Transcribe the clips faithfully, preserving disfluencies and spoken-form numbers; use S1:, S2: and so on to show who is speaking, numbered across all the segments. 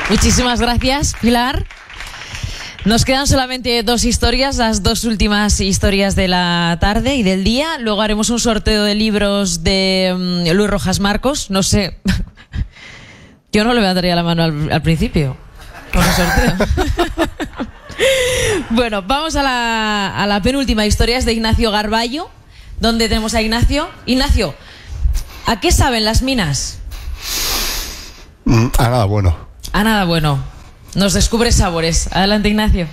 S1: Muchísimas gracias, Pilar. Nos quedan solamente dos historias, las dos últimas historias de la tarde y del día. Luego haremos un sorteo de libros de um, Luis Rojas Marcos. No sé, yo no le levantaría la mano al, al principio con el sorteo. Bueno, vamos a la, a la penúltima historia, es de Ignacio Garballo, donde tenemos a Ignacio. Ignacio, ¿a qué saben las minas?
S2: Mm, a nada bueno.
S1: A nada bueno. Nos descubre sabores. Adelante, Ignacio.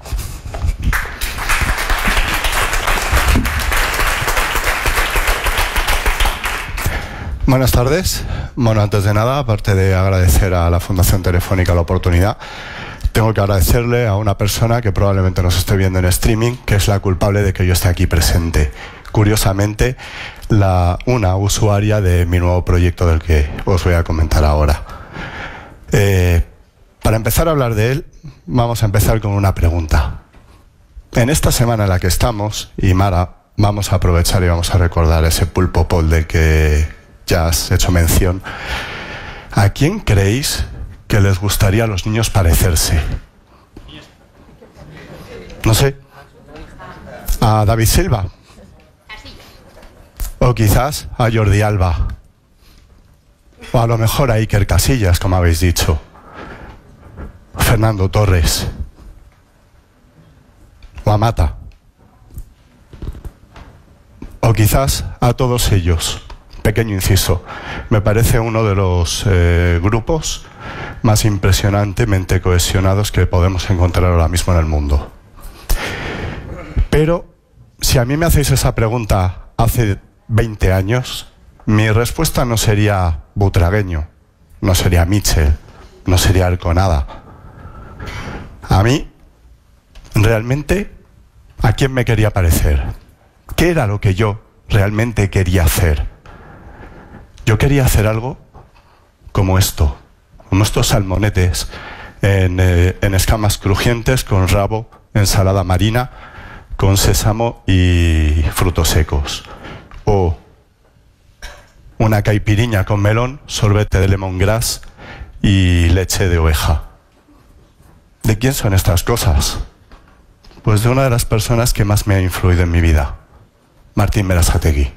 S2: Buenas tardes. Bueno, antes de nada, aparte de agradecer a la Fundación Telefónica la oportunidad, tengo que agradecerle a una persona que probablemente nos esté viendo en streaming, que es la culpable de que yo esté aquí presente. Curiosamente, la, una usuaria de mi nuevo proyecto del que os voy a comentar ahora. Eh... Para empezar a hablar de él, vamos a empezar con una pregunta. En esta semana en la que estamos, y Mara, vamos a aprovechar y vamos a recordar ese pulpo pol del que ya has hecho mención. ¿A quién creéis que les gustaría a los niños parecerse? No sé. ¿A David Silva? O quizás a Jordi Alba. O a lo mejor a Iker Casillas, como habéis dicho. Fernando Torres o a Mata, o quizás a todos ellos. Pequeño inciso, me parece uno de los eh, grupos más impresionantemente cohesionados que podemos encontrar ahora mismo en el mundo. Pero si a mí me hacéis esa pregunta hace veinte años, mi respuesta no sería Butragueño, no sería Mitchell, no sería Arconada. A mí, realmente, ¿a quién me quería parecer? ¿Qué era lo que yo realmente quería hacer? Yo quería hacer algo como esto, como estos salmonetes en, eh, en escamas crujientes, con rabo, ensalada marina, con sésamo y frutos secos. O una caipiriña con melón, sorbete de lemongrass y leche de oveja. ¿De quién son estas cosas? Pues de una de las personas que más me ha influido en mi vida, Martín Berasategui.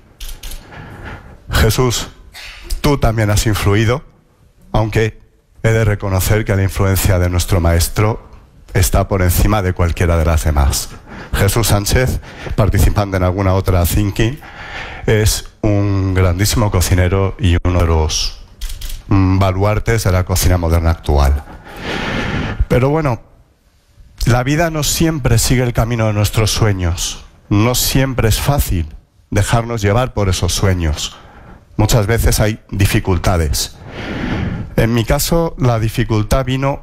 S2: Jesús, tú también has influido, aunque he de reconocer que la influencia de nuestro maestro está por encima de cualquiera de las demás. Jesús Sánchez, participante en alguna otra Thinking, es un grandísimo cocinero y uno de los mm, baluartes de la cocina moderna actual. Pero bueno, la vida no siempre sigue el camino de nuestros sueños. No siempre es fácil dejarnos llevar por esos sueños. Muchas veces hay dificultades. En mi caso, la dificultad vino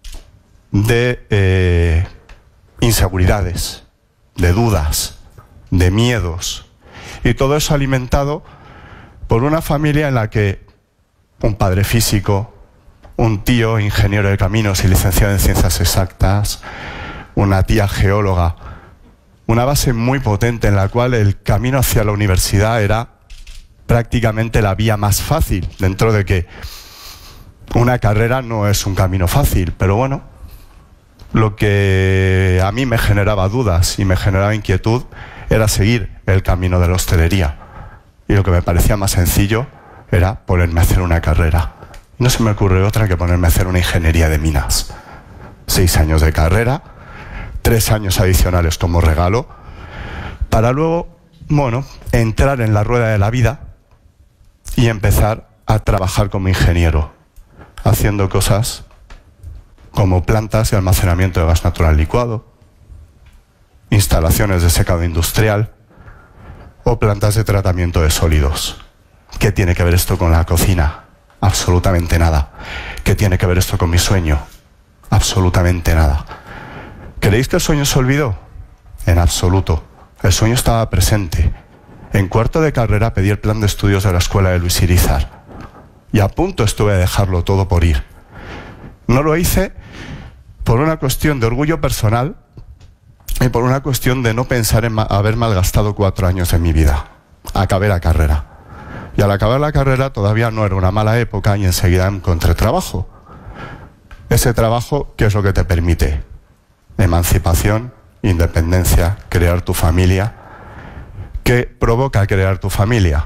S2: de eh, inseguridades, de dudas, de miedos. Y todo eso alimentado por una familia en la que un padre físico, un tío ingeniero de caminos y licenciado en ciencias exactas, una tía geóloga, una base muy potente en la cual el camino hacia la universidad era prácticamente la vía más fácil, dentro de que una carrera no es un camino fácil, pero bueno, lo que a mí me generaba dudas y me generaba inquietud era seguir el camino de la hostelería, y lo que me parecía más sencillo era ponerme a hacer una carrera. No se me ocurre otra que ponerme a hacer una ingeniería de minas. Seis años de carrera, tres años adicionales como regalo, para luego, bueno, entrar en la rueda de la vida y empezar a trabajar como ingeniero, haciendo cosas como plantas de almacenamiento de gas natural licuado, instalaciones de secado industrial o plantas de tratamiento de sólidos. ¿Qué tiene que ver esto con la cocina? Absolutamente nada. ¿Qué tiene que ver esto con mi sueño? Absolutamente nada. ¿Creéis que el sueño se olvidó? En absoluto. El sueño estaba presente. En cuarto de carrera pedí el plan de estudios de la escuela de Luis Irizar. Y a punto estuve de dejarlo todo por ir. No lo hice por una cuestión de orgullo personal y por una cuestión de no pensar en ma- haber malgastado cuatro años de mi vida. Acabé la carrera. Y al acabar la carrera todavía no era una mala época y enseguida encontré trabajo. Ese trabajo, ¿qué es lo que te permite? Emancipación, independencia, crear tu familia. ¿Qué provoca crear tu familia?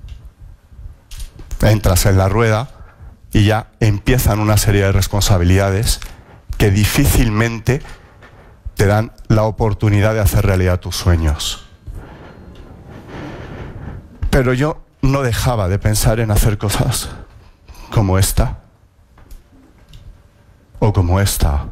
S2: Entras en la rueda y ya empiezan una serie de responsabilidades que difícilmente te dan la oportunidad de hacer realidad tus sueños. Pero yo no dejaba de pensar en hacer cosas como esta, o como esta,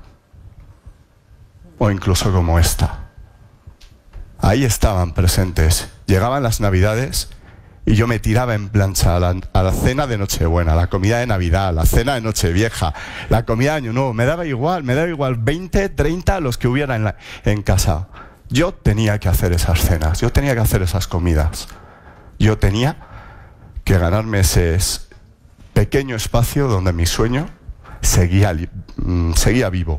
S2: o incluso como esta. Ahí estaban presentes. Llegaban las Navidades y yo me tiraba en plancha a la, a la cena de Nochebuena, a la comida de Navidad, a la cena de Nochevieja, la comida de Año Nuevo. Me daba igual, me daba igual veinte, treinta, los que hubiera en, la, en casa. Yo tenía que hacer esas cenas, yo tenía que hacer esas comidas. Yo tenía que ganarme ese pequeño espacio donde mi sueño seguía, seguía vivo.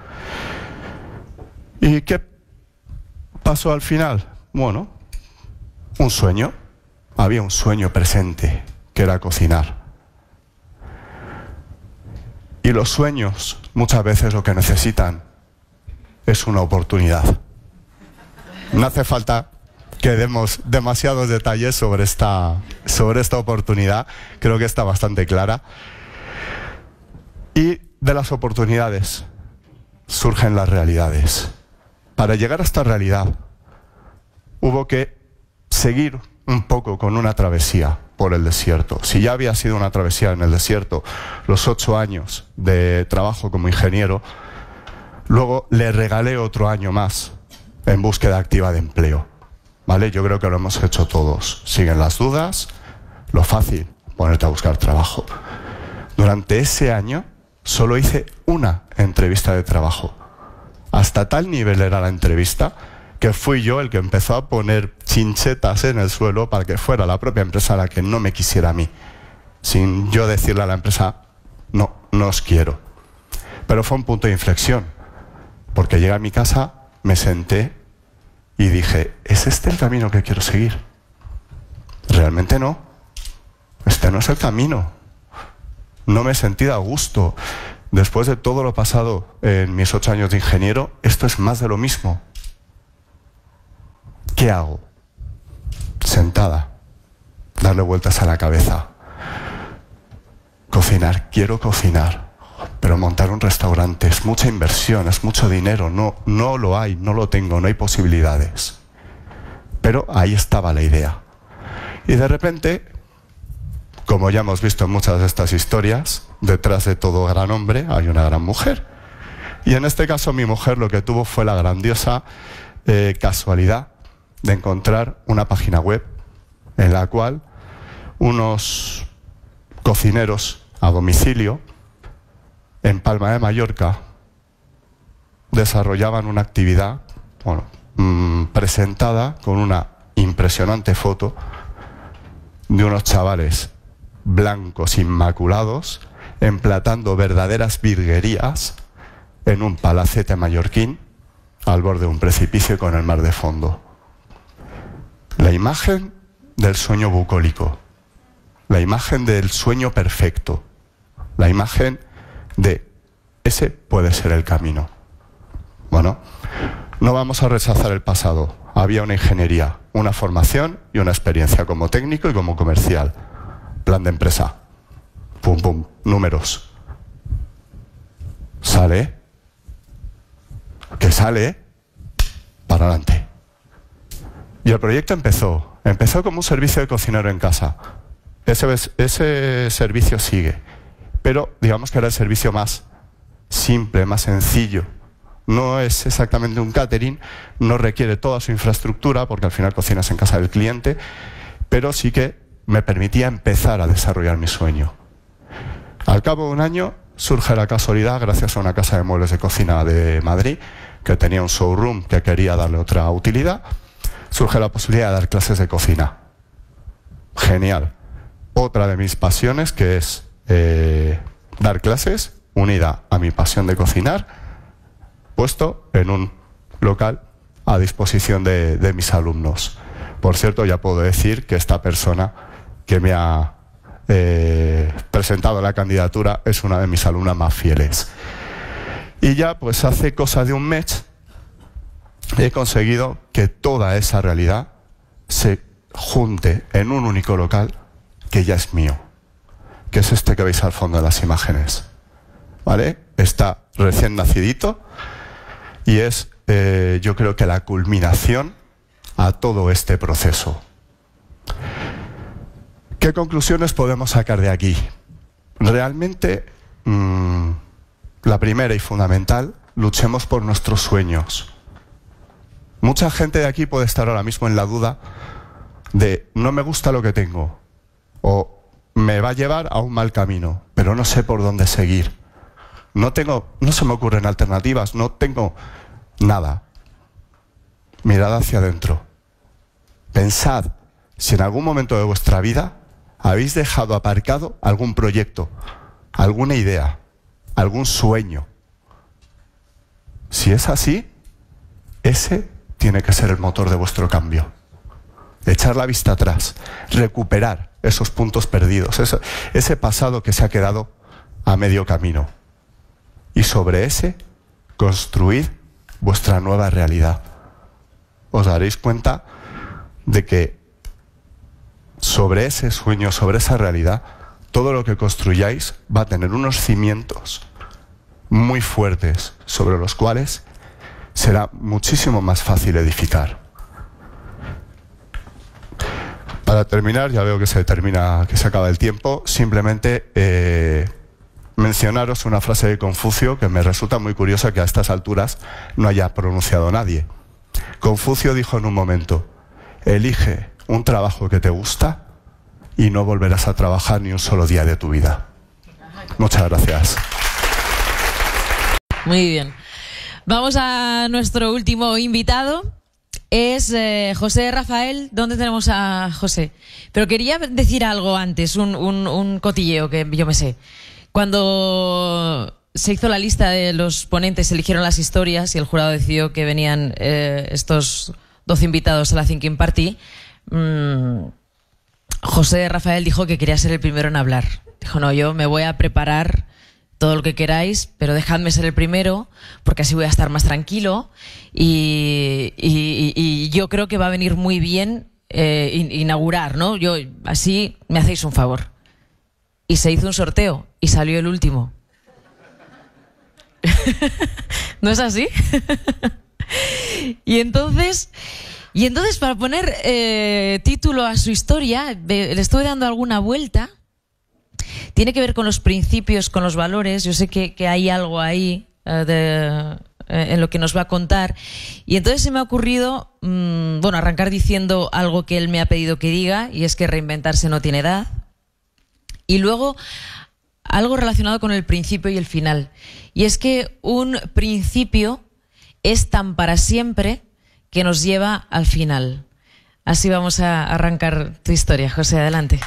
S2: ¿Y qué pasó al final? Bueno, un sueño. Había un sueño presente, que era cocinar. Y los sueños muchas veces lo que necesitan es una oportunidad. No hace falta que demos demasiados detalles sobre esta, sobre esta oportunidad. Creo que está bastante clara. Y de las oportunidades surgen las realidades. Para llegar a esta realidad hubo que seguir un poco con una travesía por el desierto. Si ya había sido una travesía en el desierto los ocho años de trabajo como ingeniero, luego le regalé otro año más en búsqueda activa de empleo. ¿Vale? Yo creo que lo hemos hecho todos. Siguen las dudas, lo fácil, ponerte a buscar trabajo. Durante ese año solo hice una entrevista de trabajo. Hasta tal nivel era la entrevista que fui yo el que empezó a poner chinchetas en el suelo para que fuera la propia empresa la que no me quisiera a mí, sin yo decirle a la empresa, no, no os quiero. Pero fue un punto de inflexión, porque llegué a mi casa, me senté y dije, ¿es este el camino que quiero seguir? Realmente no, este no es el camino. No me he sentido a gusto. Después de todo lo pasado en mis ocho años de ingeniero, esto es más de lo mismo. ¿Qué hago? Sentada, darle vueltas a la cabeza. Cocinar, quiero cocinar, pero montar un restaurante es mucha inversión, es mucho dinero, no, no lo hay, no lo tengo, no hay posibilidades. Pero ahí estaba la idea. Y de repente, como ya hemos visto en muchas de estas historias, detrás de todo gran hombre hay una gran mujer. Y en este caso mi mujer lo que tuvo fue la grandiosa eh, casualidad de encontrar una página web en la cual unos cocineros a domicilio en Palma de Mallorca desarrollaban una actividad, bueno, mmm, presentada con una impresionante foto de unos chavales blancos inmaculados emplatando verdaderas virguerías en un palacete mallorquín al borde de un precipicio y con el mar de fondo. La imagen del sueño bucólico, la imagen del sueño perfecto, la imagen de ese puede ser el camino. Bueno, no vamos a rechazar el pasado. Había una ingeniería, una formación y una experiencia como técnico y como comercial. Plan de empresa. Pum, pum, números. Sale. Que sale. Para adelante. Y el proyecto empezó. Empezó como un servicio de cocinero en casa. Ese, ese servicio sigue. Pero digamos que era el servicio más simple, más sencillo. No es exactamente un catering, no requiere toda su infraestructura, porque al final cocinas en casa del cliente, pero sí que me permitía empezar a desarrollar mi sueño. Al cabo de un año surge la casualidad, gracias a una casa de muebles de cocina de Madrid, que tenía un showroom que quería darle otra utilidad, surge la posibilidad de dar clases de cocina. Genial. Otra de mis pasiones, que es eh, dar clases, unida a mi pasión de cocinar, puesto en un local a disposición de, de mis alumnos. Por cierto, ya puedo decir que esta persona que me ha eh, presentado la candidatura, es una de mis alumnas más fieles. Y ya pues hace cosa de un mes he conseguido que toda esa realidad se junte en un único local que ya es mío, que es este que veis al fondo de las imágenes, ¿vale? Está recién nacidito y es, eh, yo creo que la culminación a todo este proceso. ¿Qué conclusiones podemos sacar de aquí? Realmente, mmm, la primera y fundamental, luchemos por nuestros sueños. Mucha gente de aquí puede estar ahora mismo en la duda de no me gusta lo que tengo o me va a llevar a un mal camino, pero no sé por dónde seguir. No tengo, no se me ocurren alternativas, no tengo nada. Mirad hacia adentro. Pensad si en algún momento de vuestra vida habéis dejado aparcado algún proyecto, alguna idea, algún sueño. Si es así, ese tiene que ser el motor de vuestro cambio. Echar la vista atrás, recuperar esos puntos perdidos, ese, ese pasado que se ha quedado a medio camino. Y sobre ese, construid vuestra nueva realidad. Os daréis cuenta de que sobre ese sueño, sobre esa realidad, todo lo que construyáis va a tener unos cimientos muy fuertes sobre los cuales será muchísimo más fácil edificar. Para terminar, ya veo que se termina, que se acaba el tiempo, simplemente eh, mencionaros una frase de Confucio que me resulta muy curiosa que a estas alturas no haya pronunciado nadie. Confucio dijo en un momento: elige un trabajo que te gusta y no volverás a trabajar ni un solo día de tu vida. Muchas gracias.
S1: Muy bien. Vamos a nuestro último invitado. Es eh, José Rafael. ¿Dónde tenemos a José? Pero quería decir algo antes, un, un, un cotilleo que yo me sé. Cuando se hizo la lista de los ponentes, se eligieron las historias y el jurado decidió que venían eh, estos doce invitados a la Thinking Party, mmm, José Rafael dijo que quería ser el primero en hablar. Dijo, no, yo me voy a preparar todo lo que queráis, pero dejadme ser el primero, porque así voy a estar más tranquilo y, y, y yo creo que va a venir muy bien eh, inaugurar, ¿no? Yo, así me hacéis un favor. Y se hizo un sorteo y salió el último. ¿No es así? Y entonces... Y entonces, para poner eh, título a su historia, de, le estoy dando alguna vuelta. Tiene que ver con los principios, con los valores. Yo sé que, que hay algo ahí eh, de, eh, en lo que nos va a contar. Y entonces se me ha ocurrido, mmm, bueno, arrancar diciendo algo que él me ha pedido que diga, y es que reinventarse no tiene edad. Y luego, algo relacionado con el principio y el final. Y es que un principio es tan para siempre que nos lleva al final. Así vamos a arrancar tu historia, José, adelante.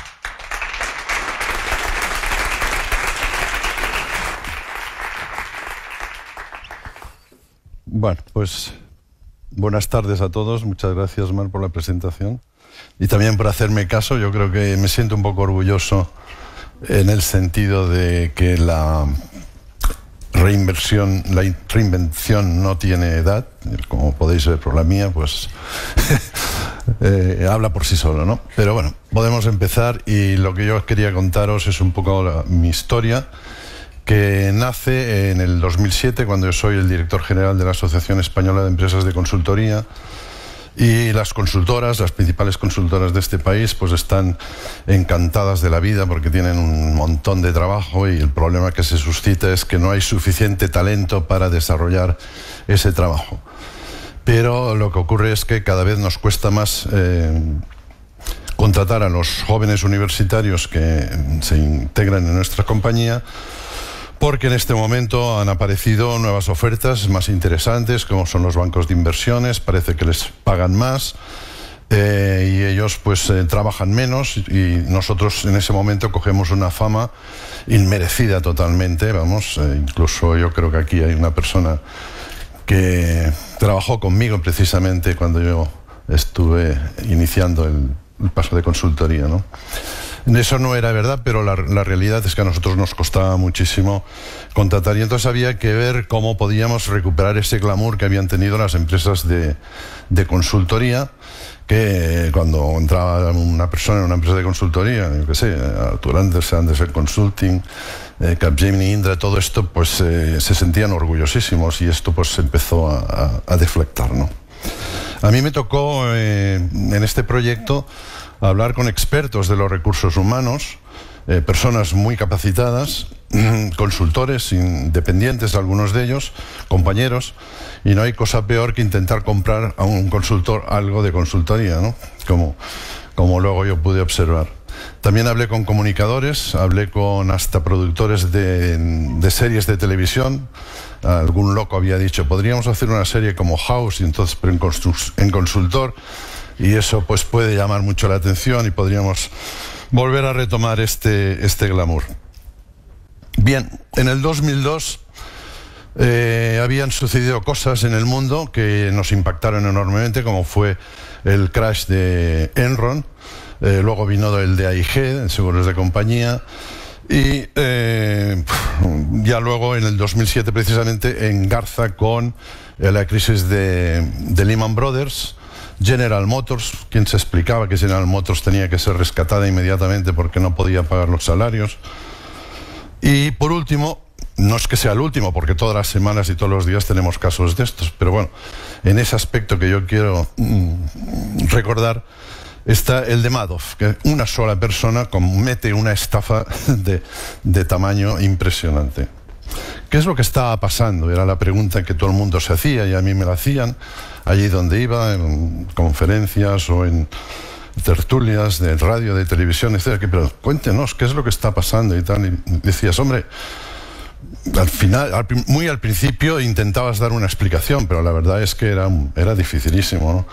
S3: Bueno, pues buenas tardes a todos. Muchas gracias, Mar, por la presentación y también por hacerme caso. Yo creo que me siento un poco orgulloso en el sentido de que la reinversión, la reinvención no tiene edad, como podéis ver por la mía, pues eh, habla por sí solo, ¿no? Pero bueno, podemos empezar y lo que yo quería contaros es un poco la, mi historia, que nace en el dos mil siete, cuando yo soy el director general de la Asociación Española de Empresas de Consultoría. Y las consultoras, las principales consultoras de este país, pues están encantadas de la vida porque tienen un montón de trabajo y el problema que se suscita es que no hay suficiente talento para desarrollar ese trabajo. Pero lo que ocurre es que cada vez nos cuesta más eh, contratar a los jóvenes universitarios que se integran en nuestra compañía, porque en este momento han aparecido nuevas ofertas más interesantes, como son los bancos de inversiones. Parece que les pagan más eh, y ellos pues eh, trabajan menos, y nosotros en ese momento cogemos una fama inmerecida totalmente, vamos, eh, incluso yo creo que aquí hay una persona que trabajó conmigo precisamente cuando yo estuve iniciando el, el paso de consultoría, ¿no? Eso no era verdad, pero la, la realidad es que a nosotros nos costaba muchísimo contratar, y entonces había que ver cómo podíamos recuperar ese glamour que habían tenido las empresas de, de consultoría, que cuando entraba una persona en una empresa de consultoría, yo qué sé, Arthur Andersen, Andersen Consulting, eh, Capgemini, Indra, todo esto, pues eh, se sentían orgullosísimos, y esto pues empezó a, a, a deflectar, ¿no? A mí me tocó eh, en este proyecto hablar con expertos de los recursos humanos, eh, personas muy capacitadas, consultores independientes, algunos de ellos, compañeros, y no hay cosa peor que intentar comprar a un consultor algo de consultoría, ¿no? Como, como luego yo pude observar. También hablé con comunicadores, hablé con hasta productores de, de series de televisión. Algún loco había dicho, podríamos hacer una serie como House, y entonces, pero en, en consultor, y eso pues puede llamar mucho la atención y podríamos volver a retomar este, este glamour. Bien, en el dos mil dos eh, habían sucedido cosas en el mundo que nos impactaron enormemente, como fue el crash de Enron, eh, luego vino el de A I G, seguros de compañía, y eh, ya luego en el dos mil siete precisamente engarza con eh, la crisis de, de Lehman Brothers, General Motors, quien se explicaba que General Motors tenía que ser rescatada inmediatamente porque no podía pagar los salarios. Y por último, no es que sea el último, porque todas las semanas y todos los días tenemos casos de estos, pero bueno, en ese aspecto que yo quiero mm, recordar está el de Madoff, que una sola persona comete una estafa de, de tamaño impresionante. ¿Qué es lo que estaba pasando? Era la pregunta que todo el mundo se hacía, y a mí me la hacían allí donde iba, en conferencias o en tertulias de radio, de televisión, etcétera. Pero cuéntenos qué es lo que está pasando y tal. Y decías, hombre, al final, al, muy al principio intentabas dar una explicación, pero la verdad es que era, era dificilísimo, ¿no?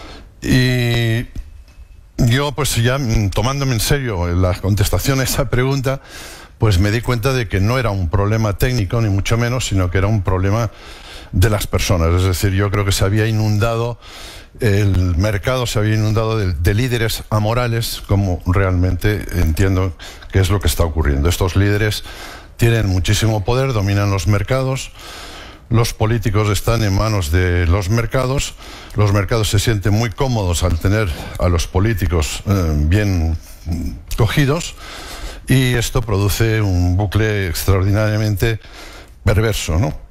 S3: Y yo, pues ya tomándome en serio la contestación a esa pregunta, pues me di cuenta de que no era un problema técnico, ni mucho menos, sino que era un problema de las personas. Es decir, yo creo que se había inundado, el mercado se había inundado de, de líderes amorales, como realmente entiendo que es lo que está ocurriendo. Estos líderes tienen muchísimo poder, dominan los mercados, los políticos están en manos de los mercados, los mercados se sienten muy cómodos al tener a los políticos eh, bien cogidos, y esto produce un bucle extraordinariamente perverso, ¿no?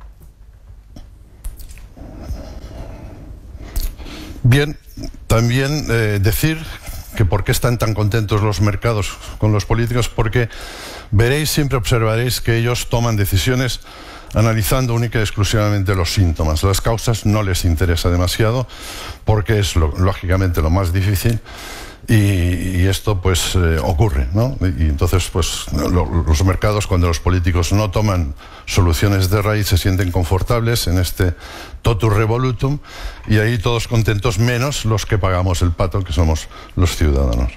S3: Bien, también eh, decir que por qué están tan contentos los mercados con los políticos, porque veréis, siempre observaréis que ellos toman decisiones analizando única y exclusivamente los síntomas. Las causas no les interesa demasiado, porque es lo, lógicamente lo más difícil, y, y esto pues eh, ocurre, ¿no? Y entonces pues lo, los mercados, cuando los políticos no toman soluciones de raíz, se sienten confortables en este totus revolutum, y ahí todos contentos, menos los que pagamos el pato, que somos los ciudadanos.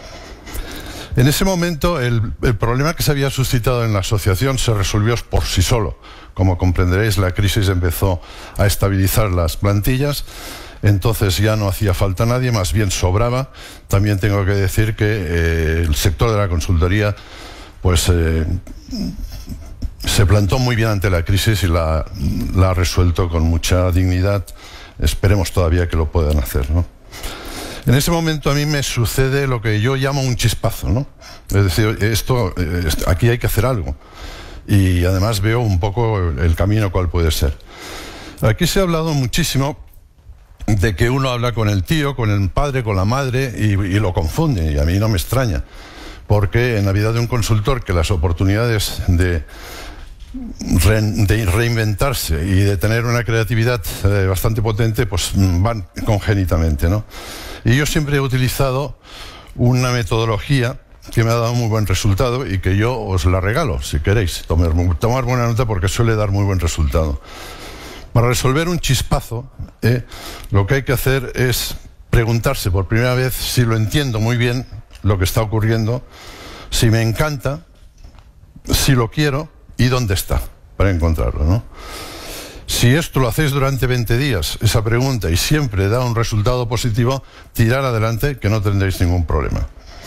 S3: En ese momento el, el problema que se había suscitado en la asociación se resolvió por sí solo. Como comprenderéis, la crisis empezó a estabilizar las plantillas, entonces ya no hacía falta nadie, más bien sobraba. También tengo que decir que eh, el sector de la consultoría pues eh, se plantó muy bien ante la crisis y la, la ha resuelto con mucha dignidad. Esperemos todavía que lo puedan hacer, ¿no? En ese momento a mí me sucede lo que yo llamo un chispazo, ¿no? Es decir, esto, aquí hay que hacer algo. Y además veo un poco el camino cuál puede ser. Aquí se ha hablado muchísimo de que uno habla con el tío, con el padre, con la madre, y, y lo confunde, y a mí no me extraña, porque en la vida de un consultor, que las oportunidades de, re, de reinventarse y de tener una creatividad eh, bastante potente, pues van congénitamente, ¿no? Y yo siempre he utilizado una metodología que me ha dado muy buen resultado y que yo os la regalo, si queréis, tomar, tomar buena nota, porque suele dar muy buen resultado. Para resolver un chispazo, eh, lo que hay que hacer es preguntarse por primera vez si lo entiendo muy bien, lo que está ocurriendo, si me encanta, si lo quiero y dónde está, para encontrarlo, ¿no? Si esto lo hacéis durante veinte días, esa pregunta, y siempre da un resultado positivo, tirad adelante, que no tendréis ningún problema.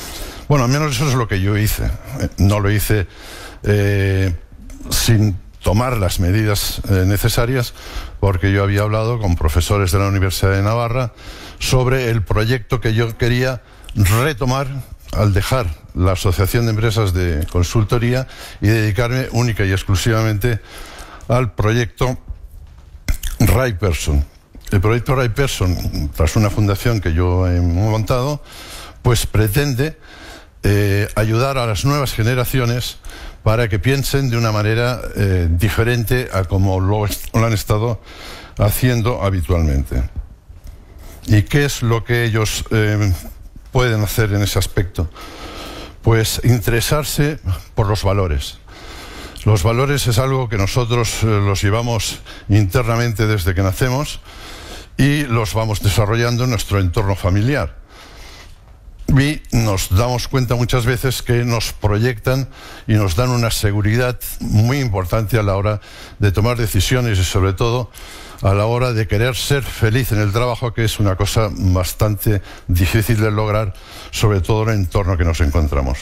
S3: Bueno, al menos eso es lo que yo hice. No lo hice eh, sin tomar las medidas eh, necesarias, porque yo había hablado con profesores de la Universidad de Navarra sobre el proyecto que yo quería retomar al dejar la Asociación de Empresas de Consultoría y dedicarme única y exclusivamente al proyecto Right Person. El proyecto Right Person, tras una fundación que yo he montado, pues pretende eh, ayudar a las nuevas generaciones para que piensen de una manera eh, diferente a como lo, lo han estado haciendo habitualmente. ¿Y qué es lo que ellos eh, pueden hacer en ese aspecto? Pues interesarse por los valores. Los valores es algo que nosotros eh, los llevamos internamente desde que nacemos y los vamos desarrollando en nuestro entorno familiar. Y nos damos cuenta muchas veces que nos proyectan y nos dan una seguridad muy importante a la hora de tomar decisiones y sobre todo a la hora de querer ser feliz en el trabajo, que es una cosa bastante difícil de lograr, sobre todo en el entorno que nos encontramos.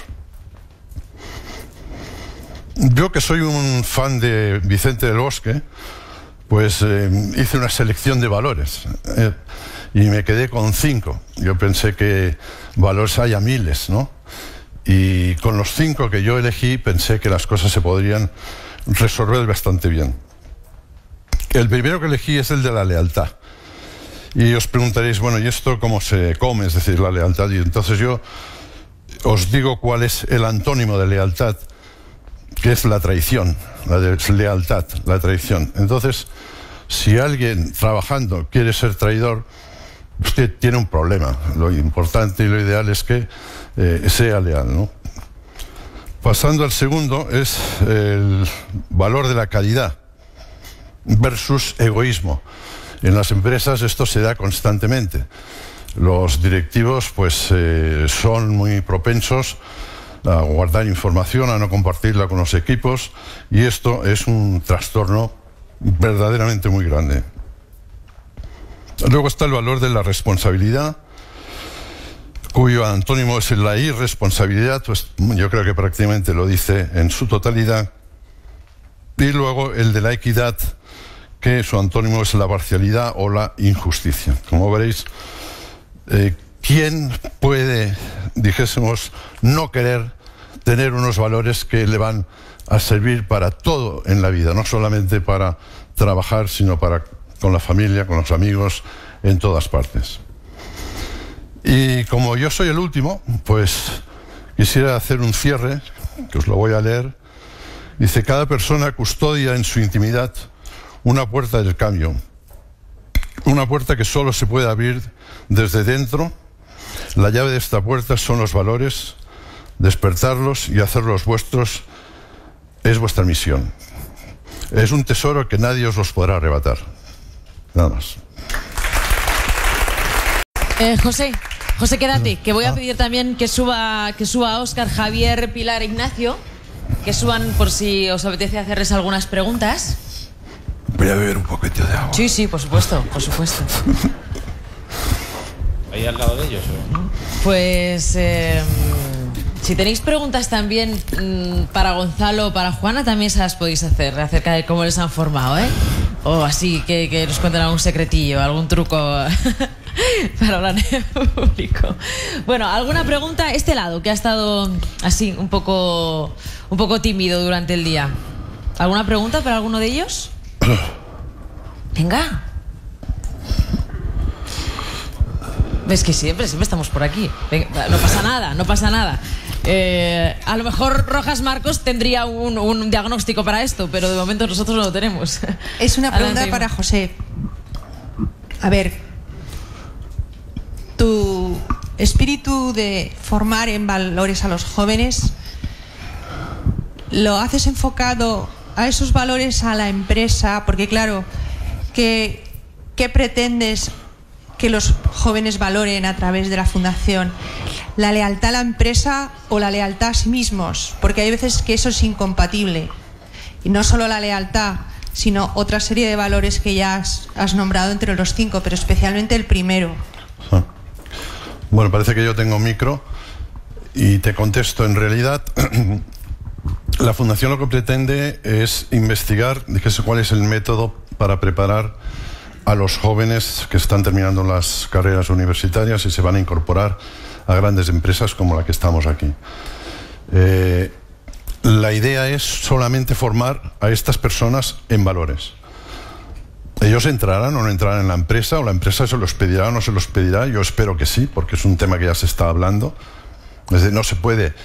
S3: Yo, que soy un fan de Vicente del Bosque, pues eh, hice una selección de valores eh, y me quedé con cinco. Yo pensé que valores haya miles, ¿no? Y con los cinco que yo elegí pensé que las cosas se podrían resolver bastante bien. El primero que elegí es el de la lealtad. Y os preguntaréis, bueno, ¿y esto cómo se come? Es decir, la lealtad. Y entonces yo os digo cuál es el antónimo de lealtad, que es la traición, la deslealtad, la traición. Entonces, si alguien trabajando quiere ser traidor, usted tiene un problema. Lo importante y lo ideal es que eh, sea leal, ¿no? Pasando al segundo, es el valor de la caridad versus egoísmo. En las empresas esto se da constantemente. Los directivos pues eh, son muy propensos a guardar información, a no compartirla con los equipos, y esto es un trastorno verdaderamente muy grande. Luego está el valor de la responsabilidad, cuyo antónimo es la irresponsabilidad, pues yo creo que prácticamente lo dice en su totalidad. Y luego el de la equidad, que su antónimo es la parcialidad o la injusticia. Como veréis, eh, ¿quién puede, dijésemos, no querer tener unos valores que le van a servir para todo en la vida? No solamente para trabajar, sino para con la familia, con los amigos, en todas partes. Y como yo soy el último, pues quisiera hacer un cierre, que os lo voy a leer. Dice: cada persona custodia en su intimidad una puerta del cambio, una puerta que solo se puede abrir desde dentro. La llave de esta puerta son los valores. Despertarlos y hacerlos vuestros es vuestra misión. Es un tesoro que nadie os los podrá arrebatar. Nada más.
S1: Eh, José, José, quédate, que voy a pedir también que suba, que suba Óscar, Javier, Pilar, Ignacio, que suban por si os apetece hacerles algunas preguntas.
S4: Voy a beber un poquito de agua.
S1: Sí, sí, por supuesto, por supuesto.
S5: ¿Ahí al lado de ellos? ¿O?
S1: Pues eh, si tenéis preguntas también mmm, para Gonzalo o para Juana, también se las podéis hacer acerca de cómo les han formado, ¿eh? O así, que, que nos cuenten algún secretillo, algún truco para hablar en público. Bueno, ¿alguna pregunta? Este lado, que ha estado así, un poco, un poco tímido durante el día. ¿Alguna pregunta para alguno de ellos? Venga. Ves que siempre, siempre estamos por aquí. Venga, no pasa nada, no pasa nada. Eh, a lo mejor Rojas Marcos tendría un, un diagnóstico para esto, pero de momento nosotros no lo tenemos.
S6: Es una pregunta
S1: Adelante.
S6: para José. A ver, tu espíritu de formar en valores a los jóvenes, ¿lo haces enfocado a esos valores a la empresa? Porque claro, ¿qué, qué pretendes que los jóvenes valoren a través de la fundación? ¿La lealtad a la empresa o la lealtad a sí mismos? Porque hay veces que eso es incompatible. Y no solo la lealtad, sino otra serie de valores que ya has, has nombrado entre los cinco, pero especialmente el primero.
S3: Bueno, parece que yo tengo micro y te contesto, en realidad la Fundación lo que pretende es investigar cuál es el método para preparar a los jóvenes que están terminando las carreras universitarias y se van a incorporar a grandes empresas como la que estamos aquí. Eh, la idea es solamente formar a estas personas en valores. Ellos entrarán o no entrarán en la empresa, o la empresa se los pedirá o no se los pedirá. Yo espero que sí, porque es un tema que ya se está hablando. Es decir, no se puede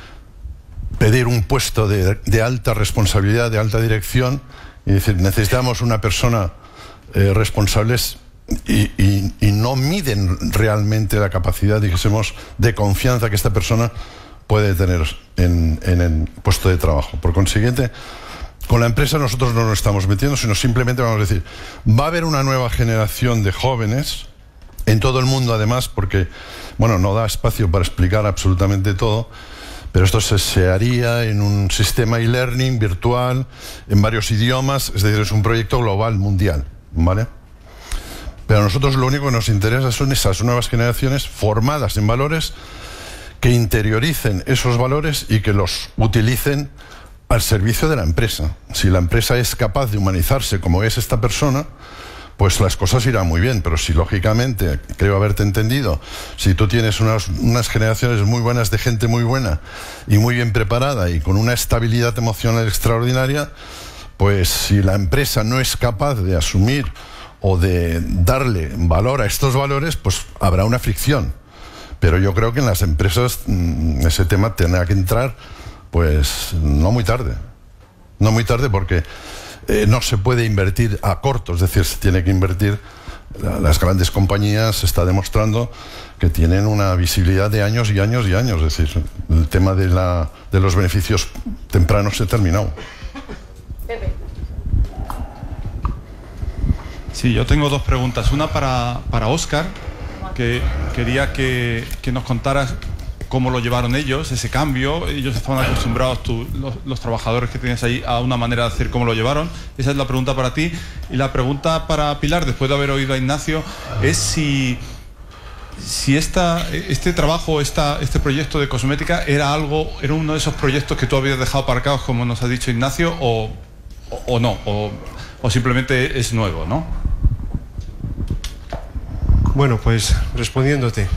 S3: pedir un puesto de, de alta responsabilidad, de alta dirección, y decir, necesitamos una persona eh, responsable, y, y, y no miden realmente la capacidad, dijésemos, de confianza que esta persona puede tener en, en el puesto de trabajo. Por consiguiente, con la empresa nosotros no nos estamos metiendo, sino simplemente vamos a decir, va a haber una nueva generación de jóvenes en todo el mundo, además, porque, bueno, no da espacio para explicar absolutamente todo, pero esto se, se haría en un sistema e-learning virtual, en varios idiomas, es decir, es un proyecto global, mundial, ¿vale? Pero a nosotros lo único que nos interesa son esas nuevas generaciones formadas en valores, que interioricen esos valores y que los utilicen al servicio de la empresa. Si la empresa es capaz de humanizarse como es esta persona, pues las cosas irán muy bien. Pero si lógicamente, creo haberte entendido, si tú tienes unas, unas generaciones muy buenas de gente muy buena y muy bien preparada y con una estabilidad emocional extraordinaria, pues si la empresa no es capaz de asumir o de darle valor a estos valores, pues habrá una fricción. Pero yo creo que en las empresas mmm, ese tema tendrá que entrar, pues no muy tarde. No muy tarde, porque eh, no se puede invertir a corto, es decir, se tiene que invertir. Las grandes compañías se está demostrando que tienen una visibilidad de años y años y años, es decir, el tema de, la, de los beneficios tempranos se ha terminado.
S7: Pepe.
S8: Sí, yo tengo dos preguntas. Una para, para Óscar, que quería que, que nos contaras cómo lo llevaron ellos, ese cambio. Ellos estaban acostumbrados, tú, los, los trabajadores que tienes ahí, a una manera de hacer, cómo lo llevaron. Esa es la pregunta para ti. Y la pregunta para Pilar, después de haber oído a Ignacio, es si, si esta, este trabajo, esta, este proyecto de cosmética era algo, era uno de esos proyectos que tú habías dejado aparcados, como nos ha dicho Ignacio, o, o, o no, o, o simplemente es nuevo, ¿no?
S9: Bueno, pues respondiéndote,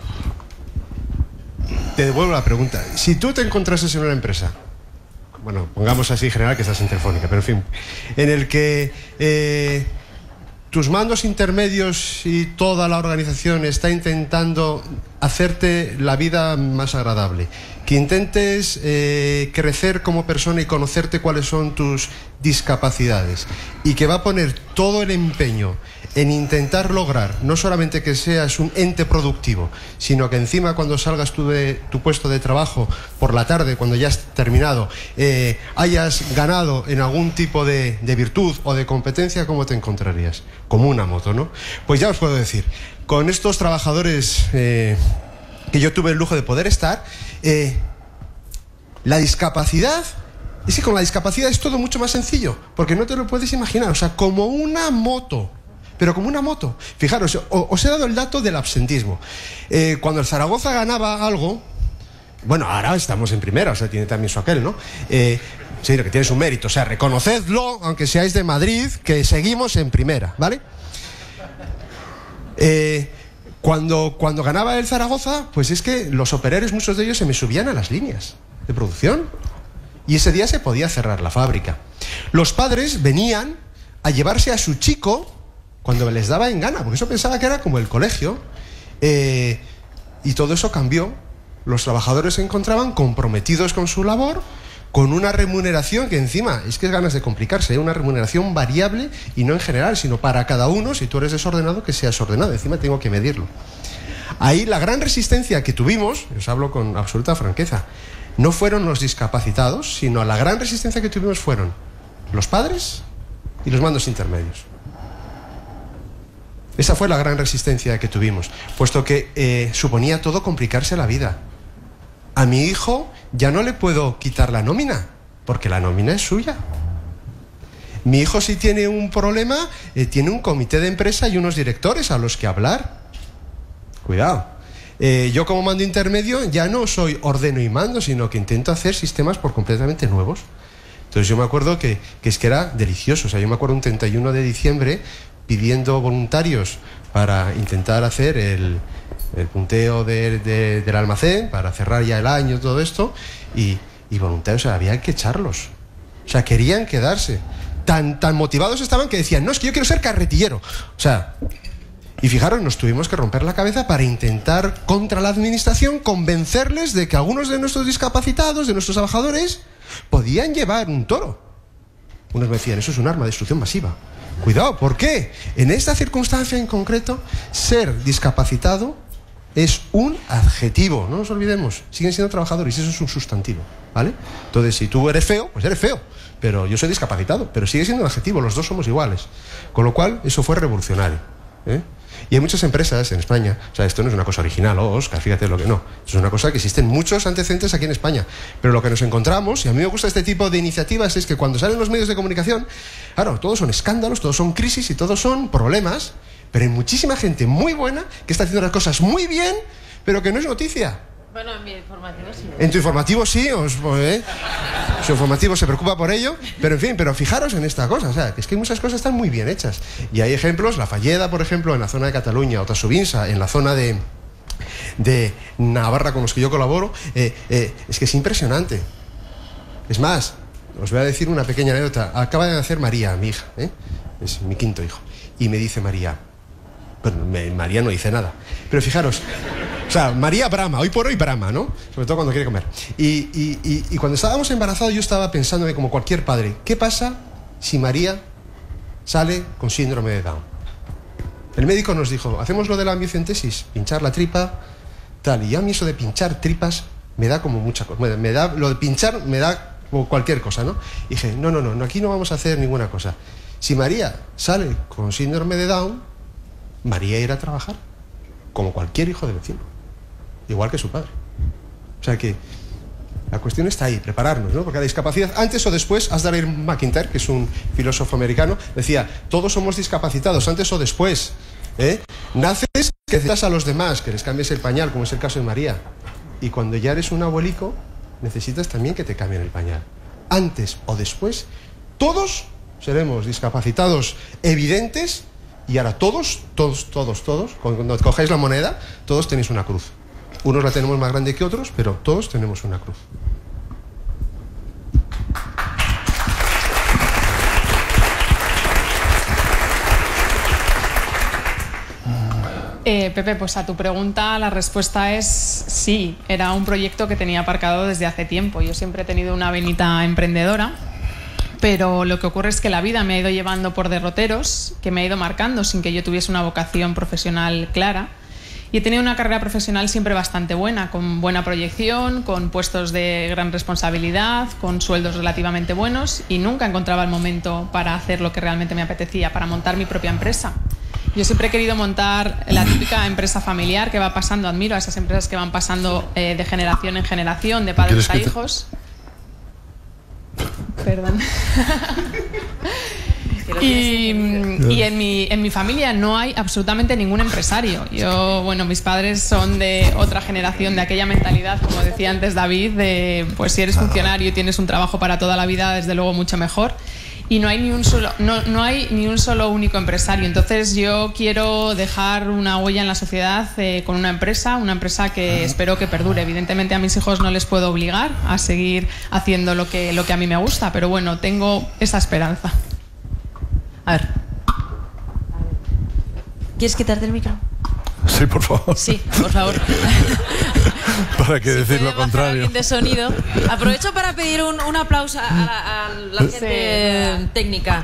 S9: te devuelvo la pregunta. Si tú te encontrases en una empresa, bueno, pongamos así en general que estás en Telefónica, pero en fin, en el que eh, tus mandos intermedios y toda la organización está intentando hacerte la vida más agradable, que intentes eh, crecer como persona y conocerte cuáles son tus discapacidades, y que va a poner todo el empeño en intentar lograr no solamente que seas un ente productivo, sino que encima cuando salgas tú de tu puesto de trabajo por la tarde, cuando ya has terminado, eh, hayas ganado en algún tipo de, de virtud o de competencia, ¿cómo te encontrarías? Como una moto, ¿no? Pues ya os puedo decir, con estos trabajadores eh, que yo tuve el lujo de poder estar, eh, la discapacidad, es que con la discapacidad es todo mucho más sencillo, porque no te lo puedes imaginar, o sea, como una moto. Pero como una moto. Fijaros, os he dado el dato del absentismo. Eh, cuando el Zaragoza ganaba algo, bueno, ahora estamos en primera, o sea, tiene también su aquel, ¿no? Eh, sí, que tiene su mérito, o sea, reconocedlo, aunque seáis de Madrid, que seguimos en primera, ¿vale? Eh, cuando, cuando ganaba el Zaragoza, pues es que los operarios, muchos de ellos, se me subían a las líneas de producción. Y ese día se podía cerrar la fábrica. Los padres venían a llevarse a su chico cuando les daba en gana, porque eso pensaba que era como el colegio, eh, y todo eso cambió. Los trabajadores se encontraban comprometidos con su labor, con una remuneración que encima, es que es ganas de complicarse, ¿eh? Una remuneración variable y no en general, sino para cada uno. Si tú eres desordenado, que seas ordenado, encima tengo que medirlo. Ahí la gran resistencia que tuvimos, os hablo con absoluta franqueza, no fueron los discapacitados, sino la gran resistencia que tuvimos fueron los padres y los mandos intermedios. Esa fue la gran resistencia que tuvimos, puesto que eh, suponía todo complicarse la vida. A mi hijo ya no le puedo quitar la nómina, porque la nómina es suya. Mi hijo, si tiene un problema, eh, tiene un comité de empresa y unos directores a los que hablar. Cuidado. Eh, yo como mando intermedio ya no soy ordeno y mando, sino que intento hacer sistemas por completamente nuevos. Entonces yo me acuerdo que, que es que era delicioso. O sea, yo me acuerdo un treinta y uno de diciembre pidiendo voluntarios para intentar hacer el, el punteo de, de, del almacén, para cerrar ya el año, todo esto, y, y voluntarios, o sea, había que echarlos. O sea, querían quedarse. Tan, tan motivados estaban que decían, no, es que yo quiero ser carretillero. O sea, y fijaros, nos tuvimos que romper la cabeza para intentar, contra la administración, convencerles de que algunos de nuestros discapacitados, de nuestros trabajadores, podían llevar un toro. Unos me decían, eso es un arma de destrucción masiva. Cuidado, ¿por qué? En esta circunstancia en concreto, ser discapacitado es un adjetivo, no nos olvidemos. Siguen siendo trabajadores y eso es un sustantivo, ¿vale? Entonces, si tú eres feo, pues eres feo. Pero yo soy discapacitado, pero sigue siendo un adjetivo, los dos somos iguales. Con lo cual, eso fue revolucionario, ¿eh? Y hay muchas empresas en España, o sea, esto no es una cosa original, oh, Oscar, fíjate lo que no. Esto es una cosa que existen muchos antecedentes aquí en España. Pero lo que nos encontramos, y a mí me gusta este tipo de iniciativas, es que cuando salen los medios de comunicación, claro, todos son escándalos, todos son crisis y todos son problemas, pero hay muchísima gente muy buena que está haciendo las cosas muy bien, pero que no es noticia.
S1: Bueno, en mi informativo sí.
S9: En tu informativo sí, os, ¿eh? Su informativo se preocupa por ello, pero en fin, pero fijaros en esta cosa, o sea, que es que muchas cosas están muy bien hechas. Y hay ejemplos, La Falleda, por ejemplo, en la zona de Cataluña, o Tassubinsa, en la zona de, de Navarra con los que yo colaboro, eh, eh, es que es impresionante. Es más, os voy a decir una pequeña anécdota. Acaba de nacer María, mi hija, ¿eh? Es mi quinto hijo, y me dice María, bueno, me, María no dice nada, pero fijaros, o sea, María brama, hoy por hoy brama, ¿no? Sobre todo cuando quiere comer. Y, y, y, y cuando estábamos embarazados yo estaba pensándome como cualquier padre, ¿qué pasa si María sale con síndrome de Down? El médico nos dijo, hacemos lo de la amniocentesis, pinchar la tripa, tal, y a mí eso de pinchar tripas me da como mucha cosa, me, me da, lo de pinchar me da como cualquier cosa, ¿no? Y dije, no, no, no, aquí no vamos a hacer ninguna cosa. Si María sale con síndrome de Down, María irá a trabajar como cualquier hijo de vecino, igual que su padre. O sea que la cuestión está ahí, prepararnos, ¿no? Porque la discapacidad, antes o después, Asdale MacIntyre, que es un filósofo americano, decía, todos somos discapacitados, antes o después, ¿eh? Naces que necesitas a los demás, que les cambies el pañal, como es el caso de María. Y cuando ya eres un abuelico, necesitas también que te cambien el pañal. Antes o después, todos seremos discapacitados evidentes. Y ahora todos, todos, todos, todos, cuando cogáis la moneda, todos tenéis una cruz. Unos la tenemos más grande que otros, pero todos tenemos una cruz.
S7: Eh, Pepe, pues a tu pregunta la respuesta es sí. Era un proyecto que tenía aparcado desde hace tiempo. Yo siempre he tenido una venita emprendedora. Pero lo que ocurre es que la vida me ha ido llevando por derroteros, que me ha ido marcando sin que yo tuviese una vocación profesional clara. Y he tenido una carrera profesional siempre bastante buena, con buena proyección, con puestos de gran responsabilidad, con sueldos relativamente buenos, y nunca encontraba el momento para hacer lo que realmente me apetecía, para montar mi propia empresa. Yo siempre he querido montar la típica empresa familiar que va pasando, admiro a esas empresas que van pasando eh, de generación en generación, de padres a hijos. Perdón. y, y en mi, en mi familia no hay absolutamente ningún empresario. Yo, bueno, mis padres son de otra generación, de aquella mentalidad, como decía antes David, de pues si eres funcionario y tienes un trabajo para toda la vida, desde luego mucho mejor. Y no hay ni un solo, no, no hay ni un solo único empresario. Entonces yo quiero dejar una huella en la sociedad eh, con una empresa, una empresa que espero que perdure. Evidentemente a mis hijos no les puedo obligar a seguir haciendo lo que, lo que a mí me gusta, pero bueno, tengo esa esperanza.
S1: A ver. ¿Quieres quitarte el micro?
S3: Sí, por favor.
S1: Sí, por favor.
S3: ¿Para qué
S1: si
S3: decir lo contrario?
S1: De sonido. Aprovecho para pedir un, un aplauso a, a, a la gente sí. técnica.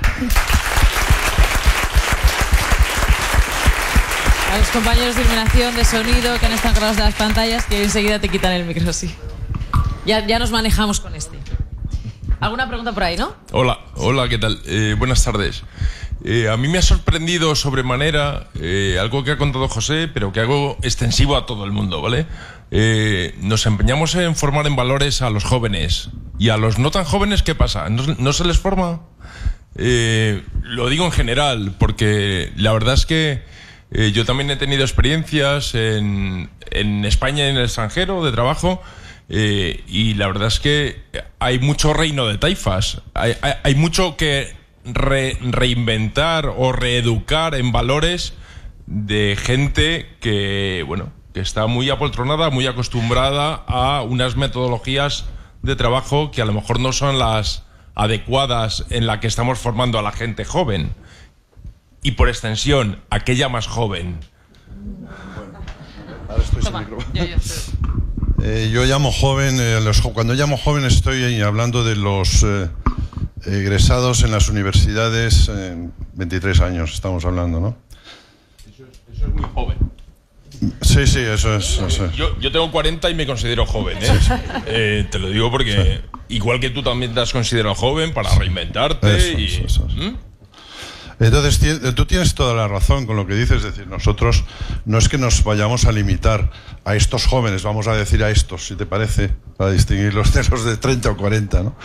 S1: A los compañeros de iluminación, de sonido, que han estado encargados de las pantallas, que enseguida te quitan el micro, sí. Ya, ya nos manejamos con este. ¿Alguna pregunta por ahí, no?
S10: Hola, hola, ¿qué tal? Eh, buenas tardes. Eh, a mí me ha sorprendido sobremanera eh, algo que ha contado José, pero que hago extensivo a todo el mundo, ¿vale? Eh, nos empeñamos en formar en valores a los jóvenes. ¿Y a los no tan jóvenes qué pasa? ¿No, no se les forma? Eh, lo digo en general, porque la verdad es que Eh, yo también he tenido experiencias en, en España y en el extranjero de trabajo. Eh, y la verdad es que hay mucho reino de taifas, hay, hay, hay mucho que re, reinventar o reeducar en valores de gente que, bueno, que está muy apoltronada, muy acostumbrada a unas metodologías de trabajo que a lo mejor no son las adecuadas en la que estamos formando a la gente joven y por extensión aquella más joven.
S3: Bueno, ahora estoy sin micrófono. Eh, yo llamo joven, eh, los, cuando llamo joven estoy hablando de los eh, egresados en las universidades, eh, veintitrés años estamos hablando, ¿no?
S10: Eso es, eso es muy joven.
S3: Sí, sí, eso es. Eso es.
S10: Yo, yo tengo cuarenta y me considero joven, ¿eh? eh te lo digo porque sí. Igual que tú también te has considerado joven para reinventarte
S3: eso,
S10: y...
S3: Eso, eso, eso.
S10: ¿Mm?
S3: Entonces, tú tienes toda la razón con lo que dices, es decir, nosotros no es que nos vayamos a limitar a estos jóvenes, vamos a decir a estos, si te parece, para distinguirlos de los de treinta o cuarenta, ¿no?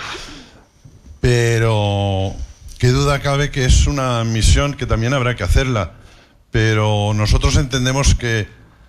S3: Pero qué duda cabe que es una misión que también habrá que hacerla, pero nosotros entendemos que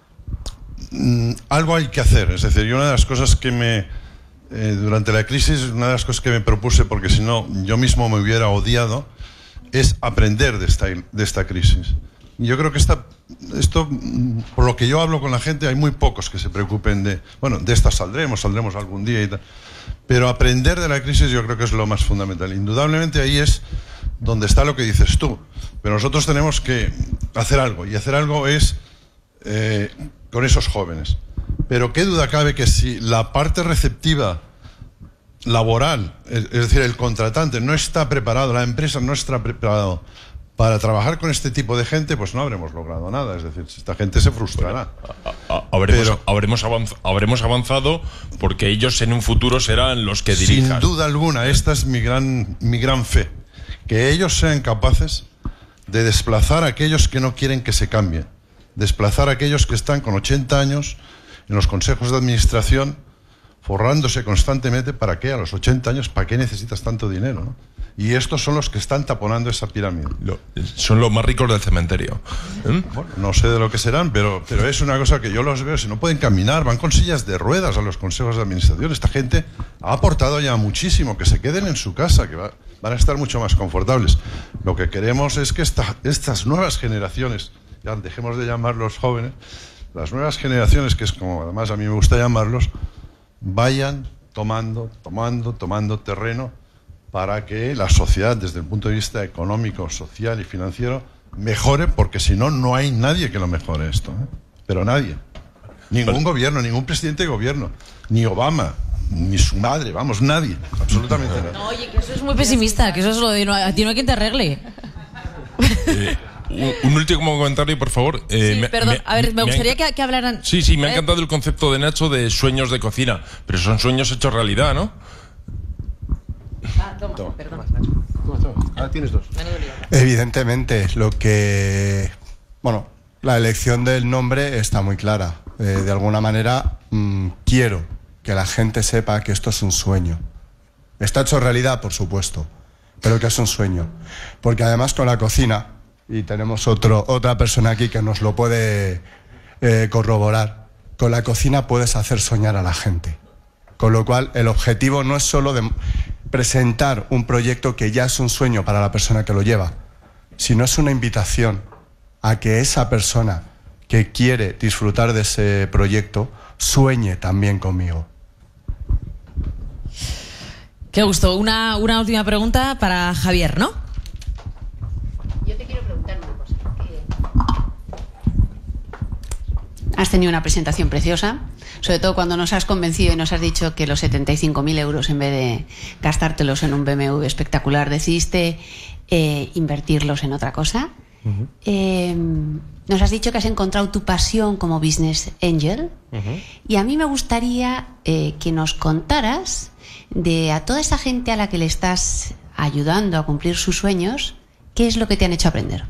S3: mmm, algo hay que hacer, es decir, y una de las cosas que me, eh, durante la crisis, una de las cosas que me propuse, porque si no yo mismo me hubiera odiado, es aprender de esta, de esta crisis. Yo creo que esta, esto, por lo que yo hablo con la gente, hay muy pocos que se preocupen de, bueno, de esta saldremos, saldremos algún día y tal, pero aprender de la crisis yo creo que es lo más fundamental. Indudablemente ahí es donde está lo que dices tú, pero nosotros tenemos que hacer algo, y hacer algo es eh, con esos jóvenes. Pero qué duda cabe que si la parte receptiva laboral, es decir, el contratante no está preparado, la empresa no está preparado para trabajar con este tipo de gente, pues no habremos logrado nada. Es decir, esta gente se frustrará.
S10: A, a, habremos,
S3: Pero,
S10: habremos, avanz, habremos avanzado porque ellos en un futuro serán los que dirijan.
S3: Sin duda alguna, esta es mi gran, mi gran fe. Que ellos sean capaces de desplazar a aquellos que no quieren que se cambie. Desplazar a aquellos que están con ochenta años en los consejos de administración forrándose constantemente. ¿Para qué? A los ochenta años, ¿para qué necesitas tanto dinero, no? Y estos son los que están taponando esa pirámide.
S10: Lo, son los más ricos del cementerio. ¿Eh?
S3: Bueno, no sé de lo que serán, pero, pero es una cosa que yo los veo. Si no pueden caminar, van con sillas de ruedas a los consejos de administración. Esta gente ha aportado ya muchísimo. Que se queden en su casa, que va, van a estar mucho más confortables. Lo que queremos es que esta, estas nuevas generaciones, ya dejemos de llamarlos jóvenes, las nuevas generaciones, que es como además a mí me gusta llamarlos, vayan tomando, tomando, tomando terreno para que la sociedad, desde el punto de vista económico, social y financiero, mejore, porque si no, no hay nadie que lo mejore esto, ¿eh? Pero nadie. Ningún
S10: Vale.
S3: gobierno, ningún presidente de gobierno, ni Obama, ni su madre, vamos, nadie, absolutamente nadie.
S1: No, oye, que eso es muy pesimista, que eso es lo de no, a ti no hay quien te arregle.
S10: Eh, un, un último comentario, por favor. Eh,
S1: Sí,
S10: me,
S1: perdón,
S10: me-
S1: a ver, me
S10: me
S1: gustaría
S10: ha
S1: que, que hablaran...
S10: Sí, sí, me ha
S1: ¿Eh?
S10: encantado el concepto de Nacho de sueños de cocina, pero son sueños hechos realidad, ¿no?
S1: Ah, toma,
S9: Toma,
S1: perdón.
S9: toma, toma. Ahora tienes dos.
S1: Menudo lío.
S2: Evidentemente, lo que... Bueno, la elección del nombre está muy clara. Eh, de alguna manera, mmm, quiero que la gente sepa que esto es un sueño. Está hecho realidad, por supuesto, pero que es un sueño. Porque además con la cocina, y tenemos otro, otra persona aquí que nos lo puede eh, corroborar, con la cocina puedes hacer soñar a la gente. Con lo cual, el objetivo no es solo de presentar un proyecto que ya es un sueño para la persona que lo lleva, sino es una invitación a que esa persona que quiere disfrutar de ese proyecto sueñe también conmigo.
S1: Qué gusto. Una, una última pregunta para Javier, ¿no?
S11: Yo te quiero preguntar una cosa. que Has tenido una presentación preciosa, sobre todo cuando nos has convencido y nos has dicho que los setenta y cinco mil euros, en vez de gastártelos en un B M W espectacular, decidiste eh, invertirlos en otra cosa. Uh-huh. Eh, nos has dicho que has encontrado tu pasión como business angel. Uh-huh. Y a mí me gustaría eh, que nos contaras de a toda esa gente a la que le estás ayudando a cumplir sus sueños, ¿qué es lo que te han hecho aprender?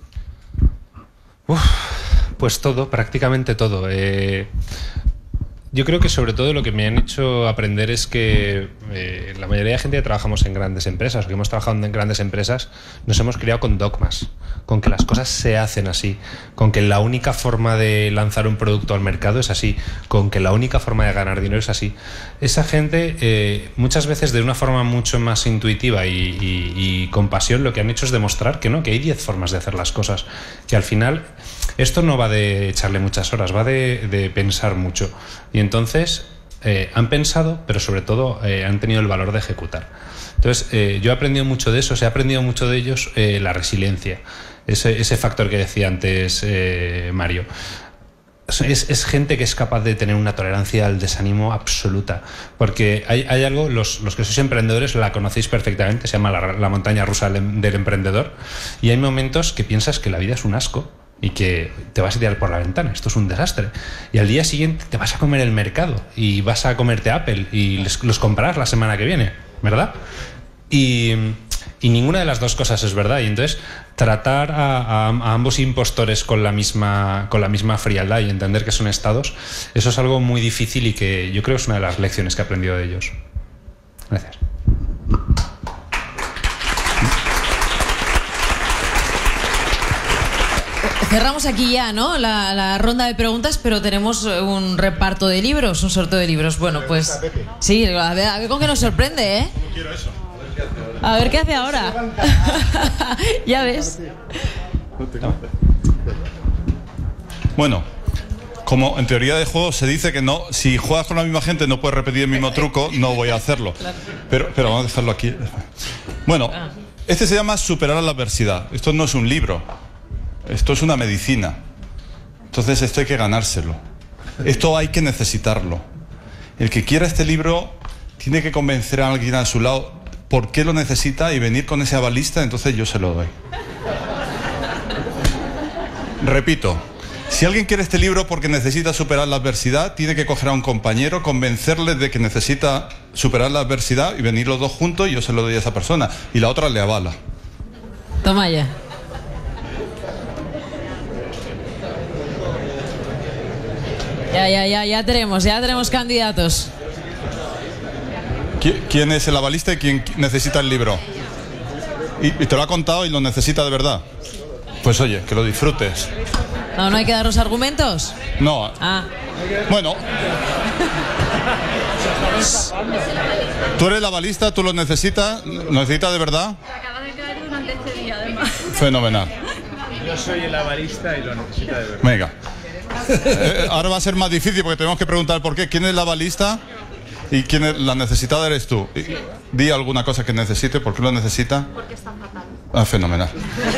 S12: Uf, pues todo, prácticamente todo. Eh, yo creo que sobre todo lo que me han hecho aprender es que eh, la mayoría de gente que trabajamos en grandes empresas o que hemos trabajado en grandes empresas nos hemos criado con dogmas, con que las cosas se hacen así, con que la única forma de lanzar un producto al mercado es así, con que la única forma de ganar dinero es así. Esa gente eh, muchas veces de una forma mucho más intuitiva y, y, y con pasión lo que han hecho es demostrar que no, que hay diez formas de hacer las cosas, que al final esto no va de echarle muchas horas, va de, de pensar mucho. Y entonces eh, han pensado, pero sobre todo eh, han tenido el valor de ejecutar. Entonces eh, yo he aprendido mucho de eso, he aprendido mucho de ellos eh, la resiliencia, ese, ese factor que decía antes eh, Mario. Es, es gente que es capaz de tener una tolerancia al desánimo absoluta, porque hay, hay algo, los, los que sois emprendedores la conocéis perfectamente, se llama la, la montaña rusa del, del emprendedor, y hay momentos que piensas que la vida es un asco y que te vas a tirar por la ventana, esto es un desastre, y al día siguiente te vas a comer el mercado y vas a comerte Apple y les, los comprarás la semana que viene, ¿verdad? Y, y ninguna de las dos cosas es verdad, y entonces tratar a, a, a ambos impostores con la misma con la misma frialdad y entender que son estados, eso es algo muy difícil y que yo creo que es una de las lecciones que he aprendido de ellos. Gracias.
S1: Cerramos aquí ya, ¿no? La, la ronda de preguntas, pero tenemos un reparto de libros, un sorteo de libros. Bueno, pues sí, a ver, a ver con qué nos sorprende, ¿eh?
S8: No quiero eso.
S1: A ver qué hace ahora. Ya ves.
S8: Bueno, como en teoría de juego se dice que no, si juegas con la misma gente no puedes repetir el mismo truco, no voy a hacerlo. Pero, pero vamos a dejarlo aquí. Bueno, este se llama Superar la adversidad. Esto no es un libro. Esto es una medicina. Entonces esto hay que ganárselo. Esto hay que necesitarlo. El que quiera este libro tiene que convencer a alguien a su lado por qué lo necesita y venir con ese avalista, entonces yo se lo doy. Repito, si alguien quiere este libro porque necesita superar la adversidad, tiene que coger a un compañero, convencerle de que necesita superar la adversidad y venir los dos juntos y yo se lo doy a esa persona. Y la otra le avala.
S1: Toma ya. Ya, ya, ya, ya tenemos, ya tenemos candidatos.
S8: ¿Quién es el avalista y quién necesita el libro? ¿Y, y te lo ha contado y lo necesita de verdad? Pues oye, que lo disfrutes.
S1: No, no hay que dar los argumentos.
S8: No.
S1: Ah.
S8: Bueno. ¿Tú eres el avalista? ¿Tú lo necesitas? ¿Lo necesitas de verdad?
S13: Acaba de caer durante este día, además.
S8: Fenomenal.
S14: Yo soy el avalista y lo necesita de verdad.
S8: Venga. Eh, ahora va a ser más difícil porque tenemos que preguntar por qué. ¿Quién es la avalista? ¿Y quién es la necesitada? Eres tú. Di alguna cosa que necesite. ¿Por qué lo necesita?
S13: Porque está fatal.
S8: Ah, fenomenal.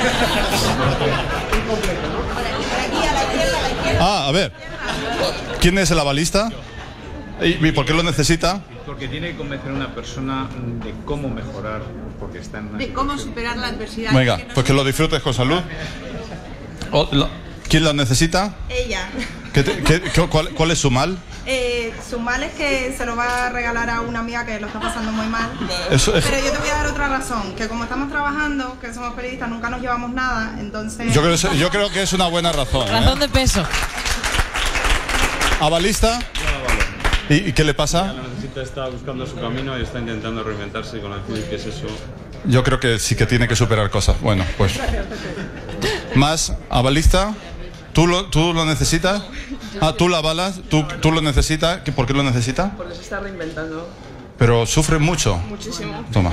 S8: Ah, a ver. ¿Quién es el avalista? ¿Y por qué lo necesita?
S14: Porque tiene que convencer a una persona de cómo mejorar, porque está en una
S6: De cómo superar la adversidad.
S8: Venga, pues que lo disfrutes con salud. O, la, ¿Quién la necesita?
S15: Ella.
S8: ¿Qué te, qué, cuál, ¿Cuál es su mal?
S15: Eh, su mal es que se lo va a regalar a una amiga que lo está pasando muy mal.
S8: Eso es...
S15: Pero yo te voy a dar otra razón, que como estamos trabajando, que somos periodistas, nunca nos llevamos nada, entonces...
S8: Yo creo, yo creo que es una buena razón. ¿eh?
S1: Razón de peso.
S8: ¿Avalista? ¿Y, ¿Y qué le pasa?
S14: La necesita, está buscando su camino y está intentando reinventarse y conocido que es eso.
S8: Yo creo que sí que tiene que superar cosas. Bueno, pues... ¿Más? ¿Avalista? ¿Tú lo, ¿Tú lo necesitas? Ah, ¿tú la avalas? ¿Tú, tú lo necesitas? ¿Por qué lo necesitas?
S16: Porque se está reinventando.
S8: ¿Pero sufre mucho?
S16: Muchísimo.
S8: Toma.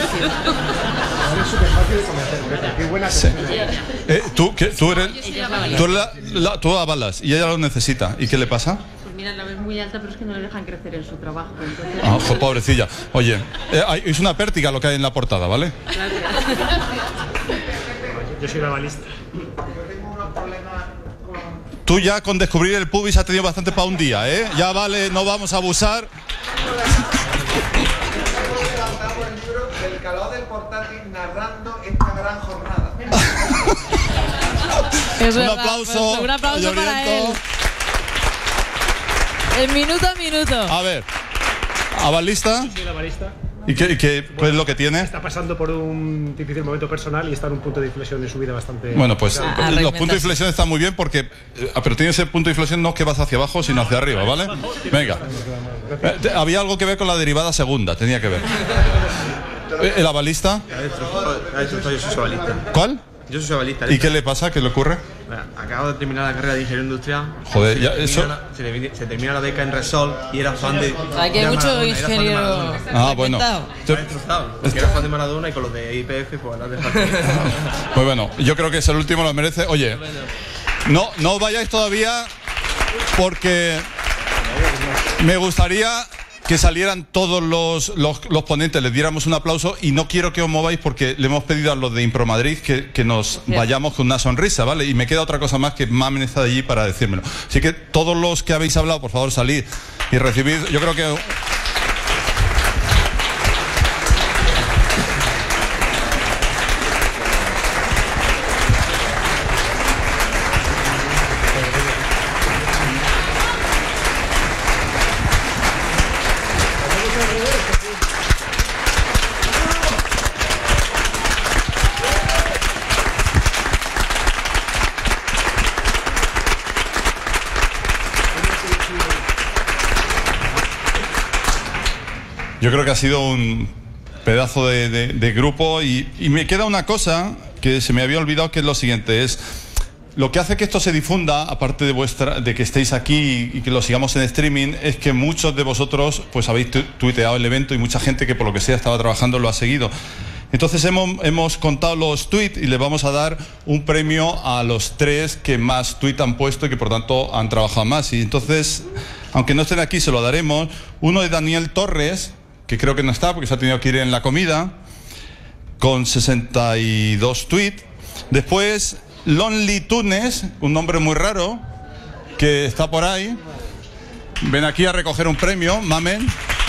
S8: Sí. Eh, ¿tú, qué, tú, eres, tú, la, la, tú avalas y ella lo necesita. ¿Y qué le pasa?
S16: Pues mira, la ves muy alta, pero es que no le dejan crecer en su trabajo. Entonces...
S8: Ah, jo, pobrecilla. Oye, eh, hay, es una pértiga lo que hay en la portada, ¿vale?
S14: Yo soy la avalista.
S8: Tú ya con descubrir el pubis has tenido bastante para un día, ¿eh? Ya vale, no vamos a abusar.
S17: El calor del portátil narrando esta gran jornada.
S1: Es
S8: un
S1: verdad,
S8: aplauso.
S1: Pues, un aplauso para él. El minuto a minuto.
S8: A ver, ¿avalista?
S14: Yo soy el avalista.
S8: ¿Y qué, qué bueno, es lo que tiene?
S18: Está pasando por un difícil momento personal y está en un punto de inflexión en su vida bastante...
S8: Bueno, pues a, a los puntos de inflexión están muy bien porque... Eh, pero tiene ese punto de inflexión no es que vas hacia abajo, sino hacia arriba, ¿vale? Venga. Eh, había algo que ver con la derivada segunda, tenía que ver. ¿El avalista?
S19: Yo soy avalista.
S8: ¿Cuál?
S19: Yo soy avalista.
S8: ¿Y qué le pasa? ¿Qué le ocurre?
S19: Acabo de terminar la carrera de ingeniería industrial.
S8: Joder,
S19: se
S8: ya
S19: termina
S8: eso...
S19: La, se, le, se termina la beca en Repsol y era fan de...
S1: Aquí hay mucho ingeniero...
S8: Ah, bueno.
S19: Te... Porque era fan de Maradona y con los de I P F, pues la de
S8: Pues bueno, yo creo que es el último, lo merece. Oye, no, no vayáis todavía porque me gustaría que salieran todos los, los, los ponentes, les diéramos un aplauso y no quiero que os mováis porque le hemos pedido a los de Impromadrid que, que nos vayamos con una sonrisa, ¿vale? Y me queda otra cosa más que Mamen está allí para decírmelo. Así que todos los que habéis hablado, por favor, salid y recibid, yo creo que... Yo creo que ha sido un pedazo de, de, de grupo y, y me queda una cosa que se me había olvidado, que es lo siguiente, es lo que hace que esto se difunda, aparte de vuestra, de que estéis aquí y que lo sigamos en streaming, es que muchos de vosotros pues habéis tu, tuiteado el evento y mucha gente que por lo que sea estaba trabajando lo ha seguido. Entonces hemos, hemos contado los tweets y le vamos a dar un premio a los tres que más tweets han puesto y que por tanto han trabajado más. Y entonces, aunque no estén aquí, se lo daremos. Uno de Daniel Torres, que creo que no está porque se ha tenido que ir en la comida, con sesenta y dos tweets. Después, Lonely Tunes, un nombre muy raro, que está por ahí. Ven aquí a recoger un premio, Mamen.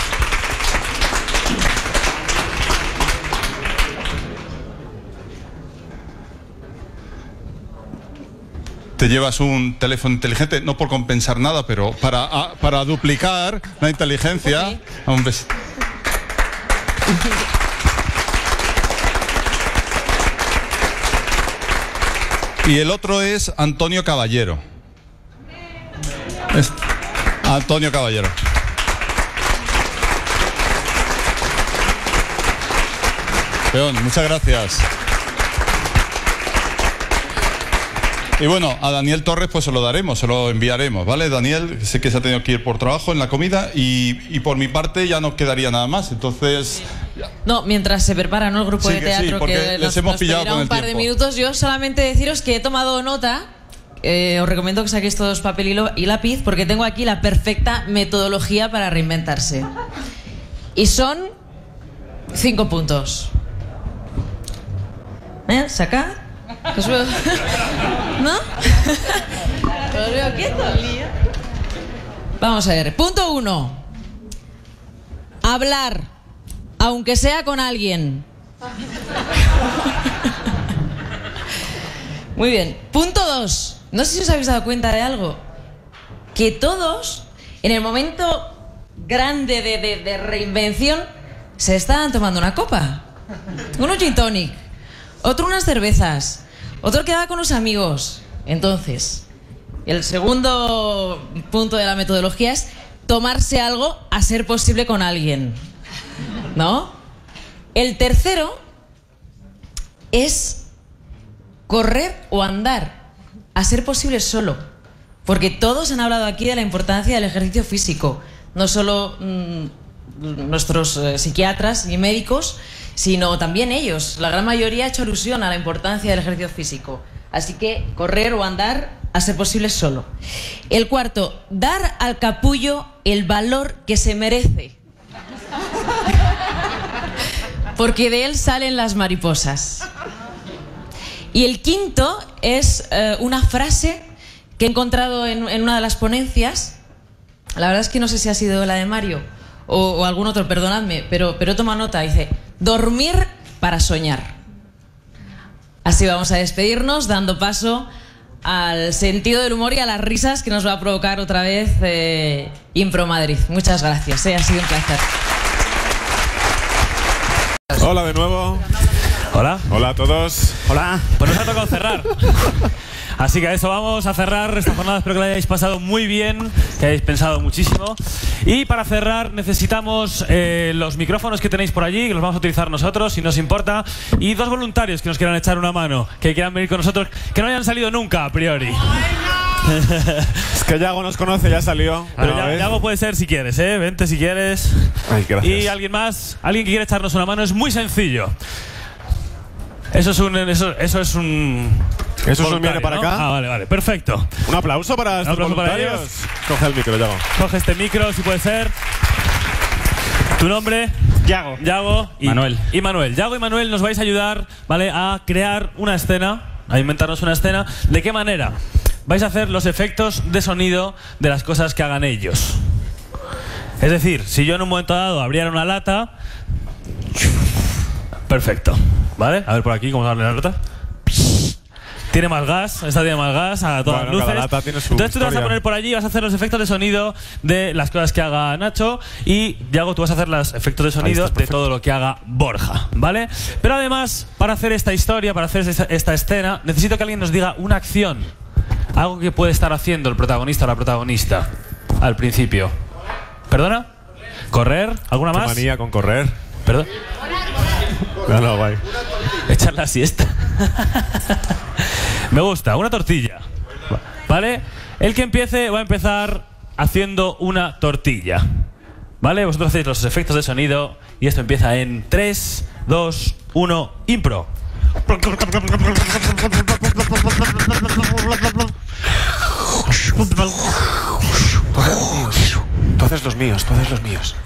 S8: Te llevas un teléfono inteligente, no por compensar nada, pero para, a, para duplicar la inteligencia. Okay. Un beso. Y el otro es Antonio Caballero. Es Antonio Caballero. Peón, muchas gracias. Y bueno, a Daniel Torres pues se lo daremos, se lo enviaremos, ¿vale? Daniel, sé que se ha tenido que ir por trabajo en la comida y, y por mi parte ya no quedaría nada más, entonces...
S1: No, mientras se prepara, ¿no?, el grupo
S8: sí,
S1: de teatro
S8: que, sí,
S1: que
S8: les
S1: nos,
S8: hemos
S1: nos
S8: pillado con
S1: un
S8: el
S1: par
S8: tiempo.
S1: de minutos, yo solamente deciros que he tomado nota, eh, os recomiendo que saquéis todos papel y, lo, y lápiz, porque tengo aquí la perfecta metodología para reinventarse. Y son cinco puntos. ¿Eh? ¿Sacad? ¿Os veo? ¿No? ¿Os veo quietos? Vamos a ver. Punto uno. Hablar, aunque sea con alguien. Muy bien. Punto dos. No sé si os habéis dado cuenta de algo. Que todos, en el momento grande de, de, de reinvención, se estaban tomando una copa. Uno gin tonic, otro unas cervezas, otro quedaba con los amigos. Entonces, el segundo punto de la metodología es tomarse algo a ser posible con alguien, ¿no? El tercero es correr o andar a ser posible solo, porque todos han hablado aquí de la importancia del ejercicio físico, no solo mmm, nuestros eh, psiquiatras y médicos, sino también ellos. La gran mayoría ha hecho alusión a la importancia del ejercicio físico. Así que correr o andar a ser posible solo. El cuarto, dar al capullo el valor que se merece. Porque de él salen las mariposas. Y el quinto es eh, una frase que he encontrado en, en una de las ponencias. La verdad es que no sé si ha sido la de Mario o, o algún otro, perdonadme, pero, pero toma nota. Dice, dormir para soñar. Así vamos a despedirnos, dando paso al sentido del humor y a las risas que nos va a provocar otra vez eh, Impro Madrid. Muchas gracias, eh, ha sido un placer.
S20: Hola de nuevo.
S21: Hola.
S20: Hola a todos.
S21: Hola. Pues nos ha tocado cerrar. Así que a eso vamos a cerrar esta jornada. Espero que la hayáis pasado muy bien, que hayáis pensado muchísimo. Y para cerrar necesitamos eh, los micrófonos que tenéis por allí, que los vamos a utilizar nosotros, si nos importa. Y dos voluntarios que nos quieran echar una mano, que quieran venir con nosotros, que no hayan salido nunca a priori.
S20: Es que Yago nos conoce, ya salió.
S21: Pero ya, Yago puede ser si quieres, ¿eh? Vente si quieres.
S20: Ay, gracias.
S21: Y alguien más, alguien que quiera echarnos una mano, es muy sencillo. Eso es un... Eso, eso es un...
S20: ¿Eso es un viene para
S21: ¿no?
S20: acá?
S21: Ah, vale, vale, perfecto.
S20: Un aplauso para estos
S21: aplauso
S20: voluntarios.
S21: para ellos.
S20: Coge el micro, Yago.
S21: Coge este micro, si puede ser. ¿Tu nombre?
S22: Yago.
S21: Yago y
S22: Manuel.
S21: Y Manuel. Yago y Manuel nos vais a ayudar, ¿vale? A crear una escena, a inventarnos una escena. ¿De qué manera? Vais a hacer los efectos de sonido de las cosas que hagan ellos. Es decir, si yo en un momento dado abriera una lata... Perfecto. ¿Vale? A ver por aquí cómo abre la lata. Tiene más gas, esta tiene más gas a todas
S20: bueno,
S21: las luces.
S20: cada lata tiene su
S21: Entonces tú te vas a
S20: historia.
S21: poner por allí y vas a hacer los efectos de sonido de las cosas que haga Nacho. Y Yago, tú vas a hacer los efectos de sonido de todo lo que haga Borja, ¿vale? Pero además, para hacer esta historia, para hacer esta, esta escena, necesito que alguien nos diga una acción. Algo que puede estar haciendo el protagonista o la protagonista al principio. ¿Perdona? ¿Correr? ¿Alguna
S20: ¿Qué
S21: más?
S20: manía con correr?
S21: ¿Perdón?
S20: No, no, guay.
S21: Echar la siesta. Me gusta, una tortilla. ¿Vale? El que empiece va a empezar haciendo una tortilla. ¿Vale? Vosotros hacéis los efectos de sonido y esto empieza en tres, dos, uno, impro.
S20: Tú haces los míos, tú haces los míos.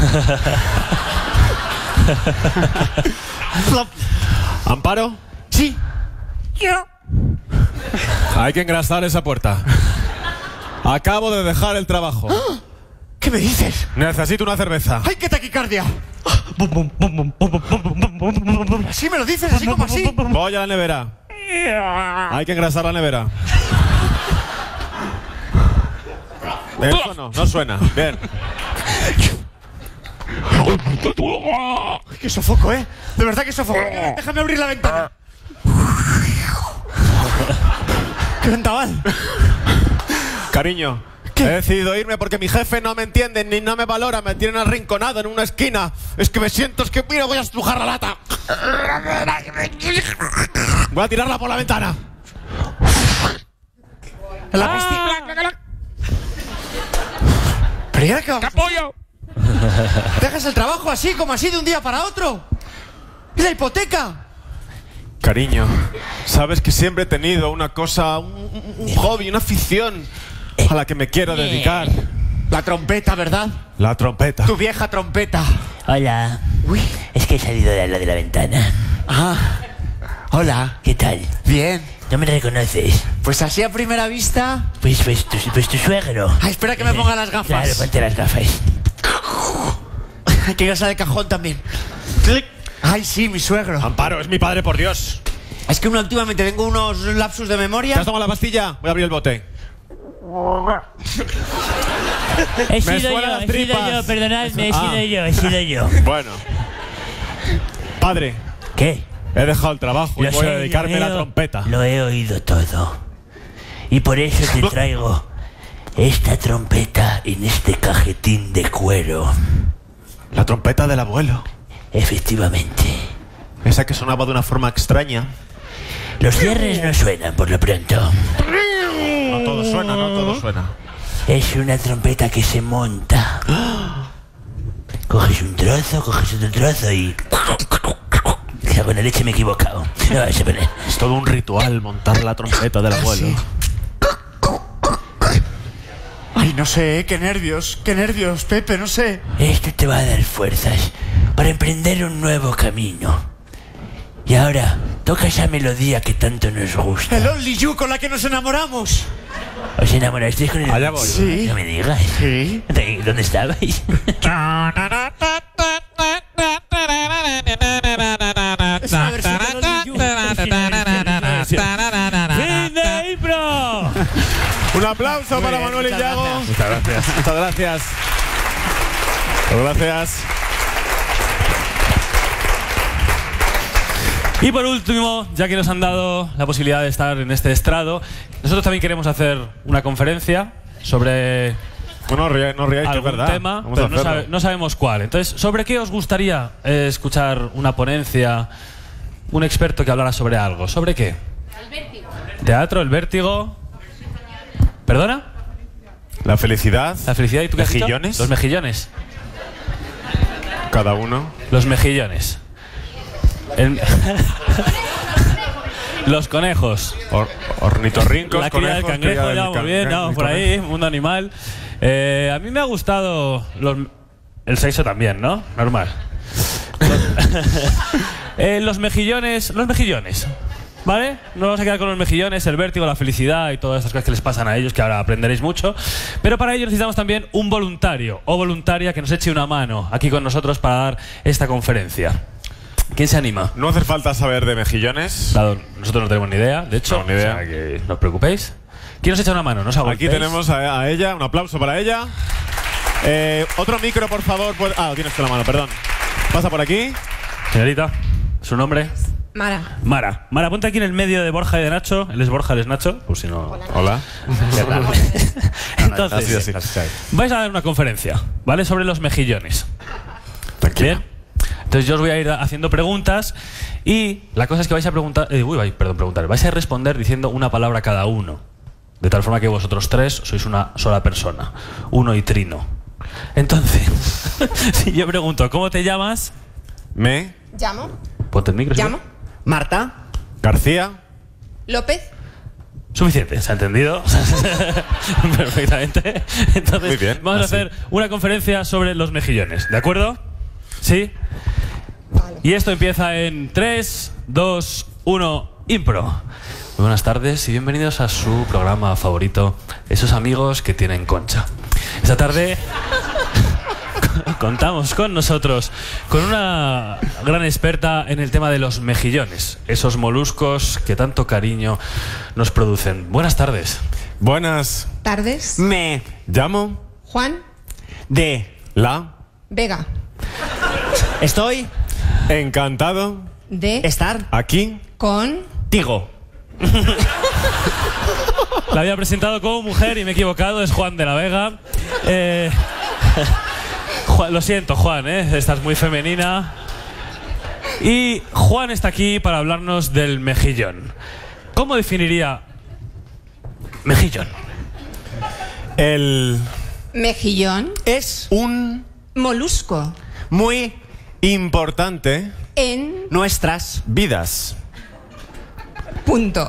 S20: ¿Amparo?
S22: Sí.
S20: Yo. Hay que engrasar esa puerta. Acabo de dejar el trabajo.
S22: ¿Qué me dices?
S20: Necesito una cerveza.
S22: ¡Ay, qué taquicardia! Así me lo dices, así como así.
S20: Voy a la nevera. Hay que engrasar la nevera. Eso no, no suena. Bien.
S22: ¡Qué sofoco, eh! De verdad que sofoco. Déjame abrir la ventana. ¡Qué vendaval!
S20: Cariño, ¿qué? He decidido irme porque mi jefe no me entiende ni no me valora. Me tienen arrinconado en una esquina. Es que me siento, es que mira, voy a estrujar la lata. Voy a tirarla por la ventana.
S22: En la piscina. ¿Pero ya qué vamos?
S20: ¡Capollo!
S22: ¿Dejas el trabajo así, como así, de un día para otro? ¿Y la hipoteca?
S20: Cariño, sabes que siempre he tenido una cosa, un, un hobby, una afición a la que me quiero dedicar.
S22: La trompeta, ¿verdad?
S20: La trompeta.
S22: Tu vieja trompeta.
S23: Hola.
S22: Uy.
S23: Es que he salido de al lado de la ventana.
S22: Ah. Hola.
S23: ¿Qué tal?
S22: Bien.
S23: ¿No me reconoces?
S22: Pues así a primera vista.
S23: Pues, pues, tu, pues tu suegro.
S22: Ay, espera que me ponga las gafas.
S23: Claro, ponte las gafas.
S22: Hay que gastar el cajón también. Clic. Ay, sí, mi suegro.
S20: Amparo, es mi padre, por Dios.
S22: Es que últimamente tengo unos lapsus de memoria.
S20: ¿Te has tomado la pastilla? Voy a abrir el bote.
S23: He sido yo, he sido yo, perdonadme, he sido yo, he sido yo.
S20: Bueno. Padre.
S23: ¿Qué?
S20: He dejado el trabajo y
S23: Lo
S20: voy
S23: sé,
S20: a dedicarme
S23: lo
S20: a la
S23: he-
S20: trompeta.
S23: Lo he oído todo. Y por eso te traigo esta trompeta en este cajetín de cuero.
S20: La trompeta del abuelo.
S23: Efectivamente.
S20: Esa que sonaba de una forma extraña.
S23: Los cierres no suenan por lo pronto.
S20: No todo suena, no todo suena.
S23: Es una trompeta que se monta. Coges un trozo, coges otro trozo y... Con la leche me he equivocado. No vas a poner.
S20: Es todo un ritual montar la trompeta del abuelo.
S22: Sí. Ay, no sé, ¿eh? Qué nervios, qué nervios, Pepe, no sé.
S23: Esto te va a dar fuerzas para emprender un nuevo camino. Y ahora, toca esa melodía que tanto nos gusta.
S22: El Only You con la que nos enamoramos.
S23: ¿Os enamorasteis con el...
S20: Allá voy.
S22: Sí.
S23: No me digas.
S22: Sí.
S23: ¿Dónde estabais?
S22: Es una versión del Only You.
S23: ¡Fin de impro!
S20: Un aplauso
S22: Muy
S20: para
S22: bien,
S20: Manuel y
S22: muchas
S20: Yago.
S22: gracias.
S20: Muchas gracias. Muchas gracias. Muchas gracias.
S21: Y por último, ya que nos han dado la posibilidad de estar en este estrado, nosotros también queremos hacer una conferencia sobre
S20: no, ri no ríais, que es
S21: algún
S20: verdad.
S21: tema,
S20: Vamos
S21: pero
S20: a
S21: no,
S20: hacerlo.
S21: sabe, no sabemos cuál. Entonces, ¿sobre qué os gustaría eh, escuchar una ponencia, un experto que hablara sobre algo? ¿Sobre qué?
S13: El vértigo.
S21: Teatro, el vértigo. ¿Perdona?
S20: La felicidad.
S21: La felicidad. ¿Y tú qué has dicho?
S20: Mejillones.
S21: Los mejillones.
S20: Cada uno.
S21: Los mejillones. El- Los conejos.
S20: Or ornitorrincos,
S21: La cría del
S20: conejos,
S21: cangrejo,
S20: cría del
S21: ya muy
S20: can-
S21: bien,
S20: can-
S21: vamos por
S20: conejo.
S21: ahí, mundo animal. Eh, a mí me ha gustado los- el sexo también, ¿no? Normal. Los, eh, los mejillones, los mejillones, ¿vale? No vamos a quedar con los mejillones, el vértigo, la felicidad y todas estas cosas que les pasan a ellos, que ahora aprenderéis mucho. Pero para ello necesitamos también un voluntario o voluntaria que nos eche una mano aquí con nosotros para dar esta conferencia. ¿Quién se anima?
S20: No hace falta saber de mejillones.
S21: Claro, nosotros no tenemos ni idea, de hecho.
S20: No, ni idea.
S21: O sea, que no os preocupéis. ¿Quién nos echa una mano? ¿No os
S20: Aquí
S21: agolpéis?
S20: tenemos a, a ella, un aplauso para ella. Eh, otro micro, por favor. Puede- Ah, lo tienes con la mano, perdón. Pasa por aquí.
S21: Señorita, ¿su nombre?
S4: Mara.
S21: Mara. Mara, ponte aquí en el medio de Borja y de Nacho. Él es Borja, él es Nacho. Por si no.
S20: Hola.
S21: ¿Qué tal? Entonces,
S20: Así, así.
S21: vais a dar una conferencia, ¿vale? Sobre los mejillones. Bien. Entonces yo os voy a ir haciendo preguntas y la cosa es que vais a preguntar, eh, uy, vais, perdón, preguntar, vais a responder diciendo una palabra cada uno, de tal forma que vosotros tres sois una sola persona, uno y trino. Entonces, si yo pregunto, ¿cómo te llamas?
S20: Me.
S4: Llamo.
S21: Ponte el micro. ¿sí?
S4: Llamo.
S20: Marta. García.
S4: López.
S21: Suficiente, ¿se ha entendido? Perfectamente. Entonces,
S20: Muy bien,
S21: vamos
S20: así.
S21: a hacer una conferencia sobre los mejillones, ¿de acuerdo? ¿Sí? Y esto empieza en tres, dos, uno, impro. Muy buenas tardes y bienvenidos a su programa favorito, Esos amigos que tienen concha. Esta tarde contamos con nosotros con una gran experta en el tema de los mejillones, esos moluscos que tanto cariño nos producen. Buenas tardes.
S20: Buenas.
S4: Tardes.
S20: Me llamo
S4: Juan.
S20: de la.
S4: Vega.
S20: Estoy encantado
S4: De.
S20: estar aquí
S4: Con.
S20: contigo.
S21: La había presentado como mujer y me he equivocado, es Juan de la Vega. Eh, Juan, lo siento, Juan, ¿eh? Estás muy femenina. Y Juan está aquí para hablarnos del mejillón. ¿Cómo definiría mejillón?
S20: El.
S4: Mejillón.
S20: Es un.
S4: Molusco.
S20: Muy importante.
S4: En.
S20: Nuestras vidas.
S4: Punto.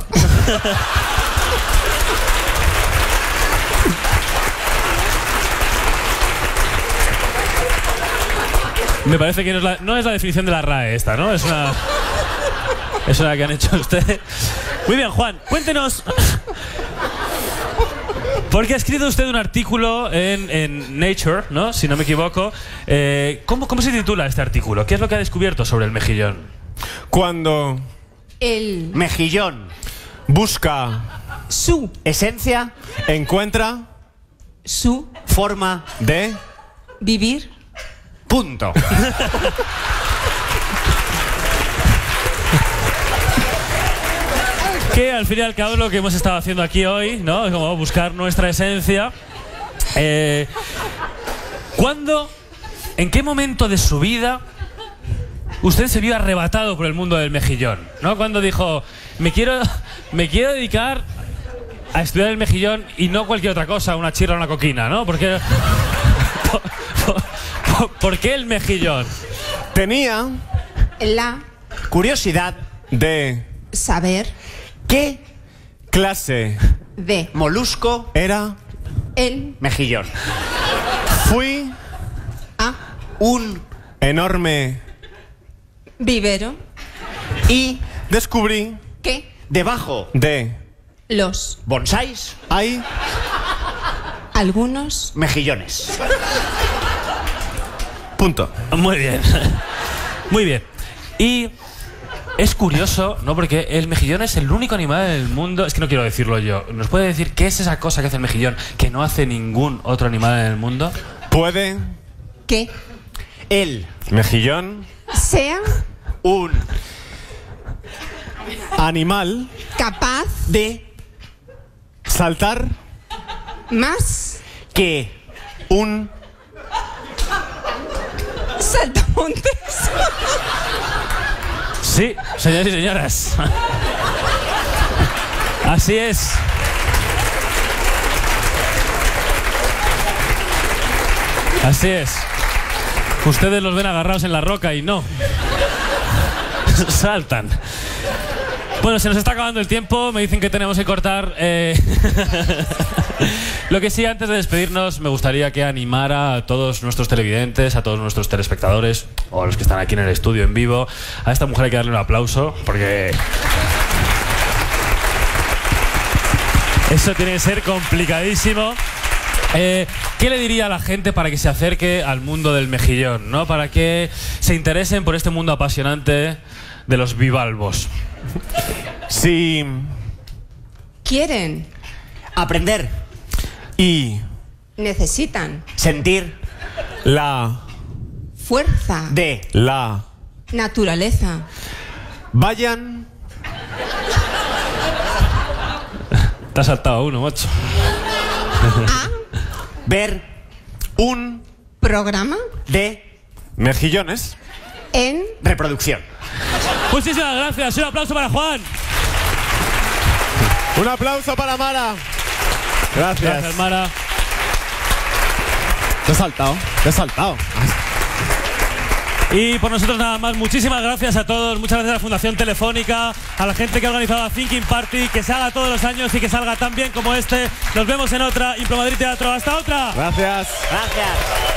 S21: Me parece que no es, la, no es la definición de la R A E esta, ¿no? Es una, es una que han hecho ustedes. Muy bien, Juan, cuéntenos. Porque ha escrito usted un artículo en, en Nature, ¿no? Si no me equivoco. Eh, ¿cómo, ¿Cómo se titula este artículo? ¿Qué es lo que ha descubierto sobre el mejillón?
S20: Cuando
S4: El.
S20: mejillón busca
S4: Su.
S20: esencia, encuentra
S4: Su.
S20: forma de.
S4: Vivir.
S20: Punto.
S21: Que al fin y al cabo es lo que hemos estado haciendo aquí hoy, ¿no? Es como buscar nuestra esencia. Eh, ¿Cuándo, en qué momento de su vida usted se vio arrebatado por el mundo del mejillón? ¿No? Cuando dijo, me quiero, me quiero dedicar a estudiar el mejillón y no cualquier otra cosa, una chirra o una coquina, ¿no? Porque, por, por- por- ¿por qué el mejillón?
S20: Tenía
S4: La.
S20: curiosidad de
S4: Saber.
S20: qué clase
S4: De.
S20: molusco era
S4: El.
S20: mejillón. Fui
S4: A.
S20: un enorme
S4: Vivero.
S20: y descubrí
S4: Que.
S20: debajo de
S4: Los.
S20: bonsáis hay
S4: Algunos.
S20: mejillones. Punto.
S21: Muy bien. Muy bien. Y es curioso, ¿no? Porque el mejillón es el único animal del mundo. Es que no quiero decirlo yo. ¿Nos puede decir qué es esa cosa que hace el mejillón que no hace ningún otro animal en el mundo?
S20: Puede
S4: Que.
S20: el mejillón
S4: Sea.
S20: un animal
S4: Capaz
S20: de saltar
S4: más
S20: que un
S4: saltamontes.
S21: Sí, señores y señoras. Así es. Así es. Ustedes los ven agarrados en la roca y no. Saltan. Bueno, se nos está acabando el tiempo. Me dicen que tenemos que cortar. Eh... Lo que sí, antes de despedirnos, me gustaría que animara a todos nuestros televidentes, a todos nuestros telespectadores, o a los que están aquí en el estudio en vivo. A esta mujer hay que darle un aplauso, porque eso tiene que ser complicadísimo. Eh, ¿Qué le diría a la gente para que se acerque al mundo del mejillón, ¿no? Para que se interesen por este mundo apasionante de los bivalvos.
S20: Sí.
S4: Quieren.
S20: Aprender. Y
S4: Necesitan.
S20: sentir la
S4: Fuerza.
S20: de la
S4: Naturaleza.
S20: vayan.
S21: Te has saltado a uno, macho.
S4: A
S20: ver un
S4: programa
S20: de mejillones
S4: en
S20: reproducción.
S21: Muchísimas gracias. Un aplauso para Juan.
S20: Un aplauso para Mara. Gracias.
S21: Gracias, Mara.
S20: Te he saltado, te he saltado.
S21: Y por nosotros nada más, muchísimas gracias a todos, muchas gracias a la Fundación Telefónica, a la gente que ha organizado la Thinking Party, que se haga todos los años y que salga tan bien como este. Nos vemos en otra Impro Madrid Teatro. ¡Hasta otra!
S20: Gracias.
S23: Gracias.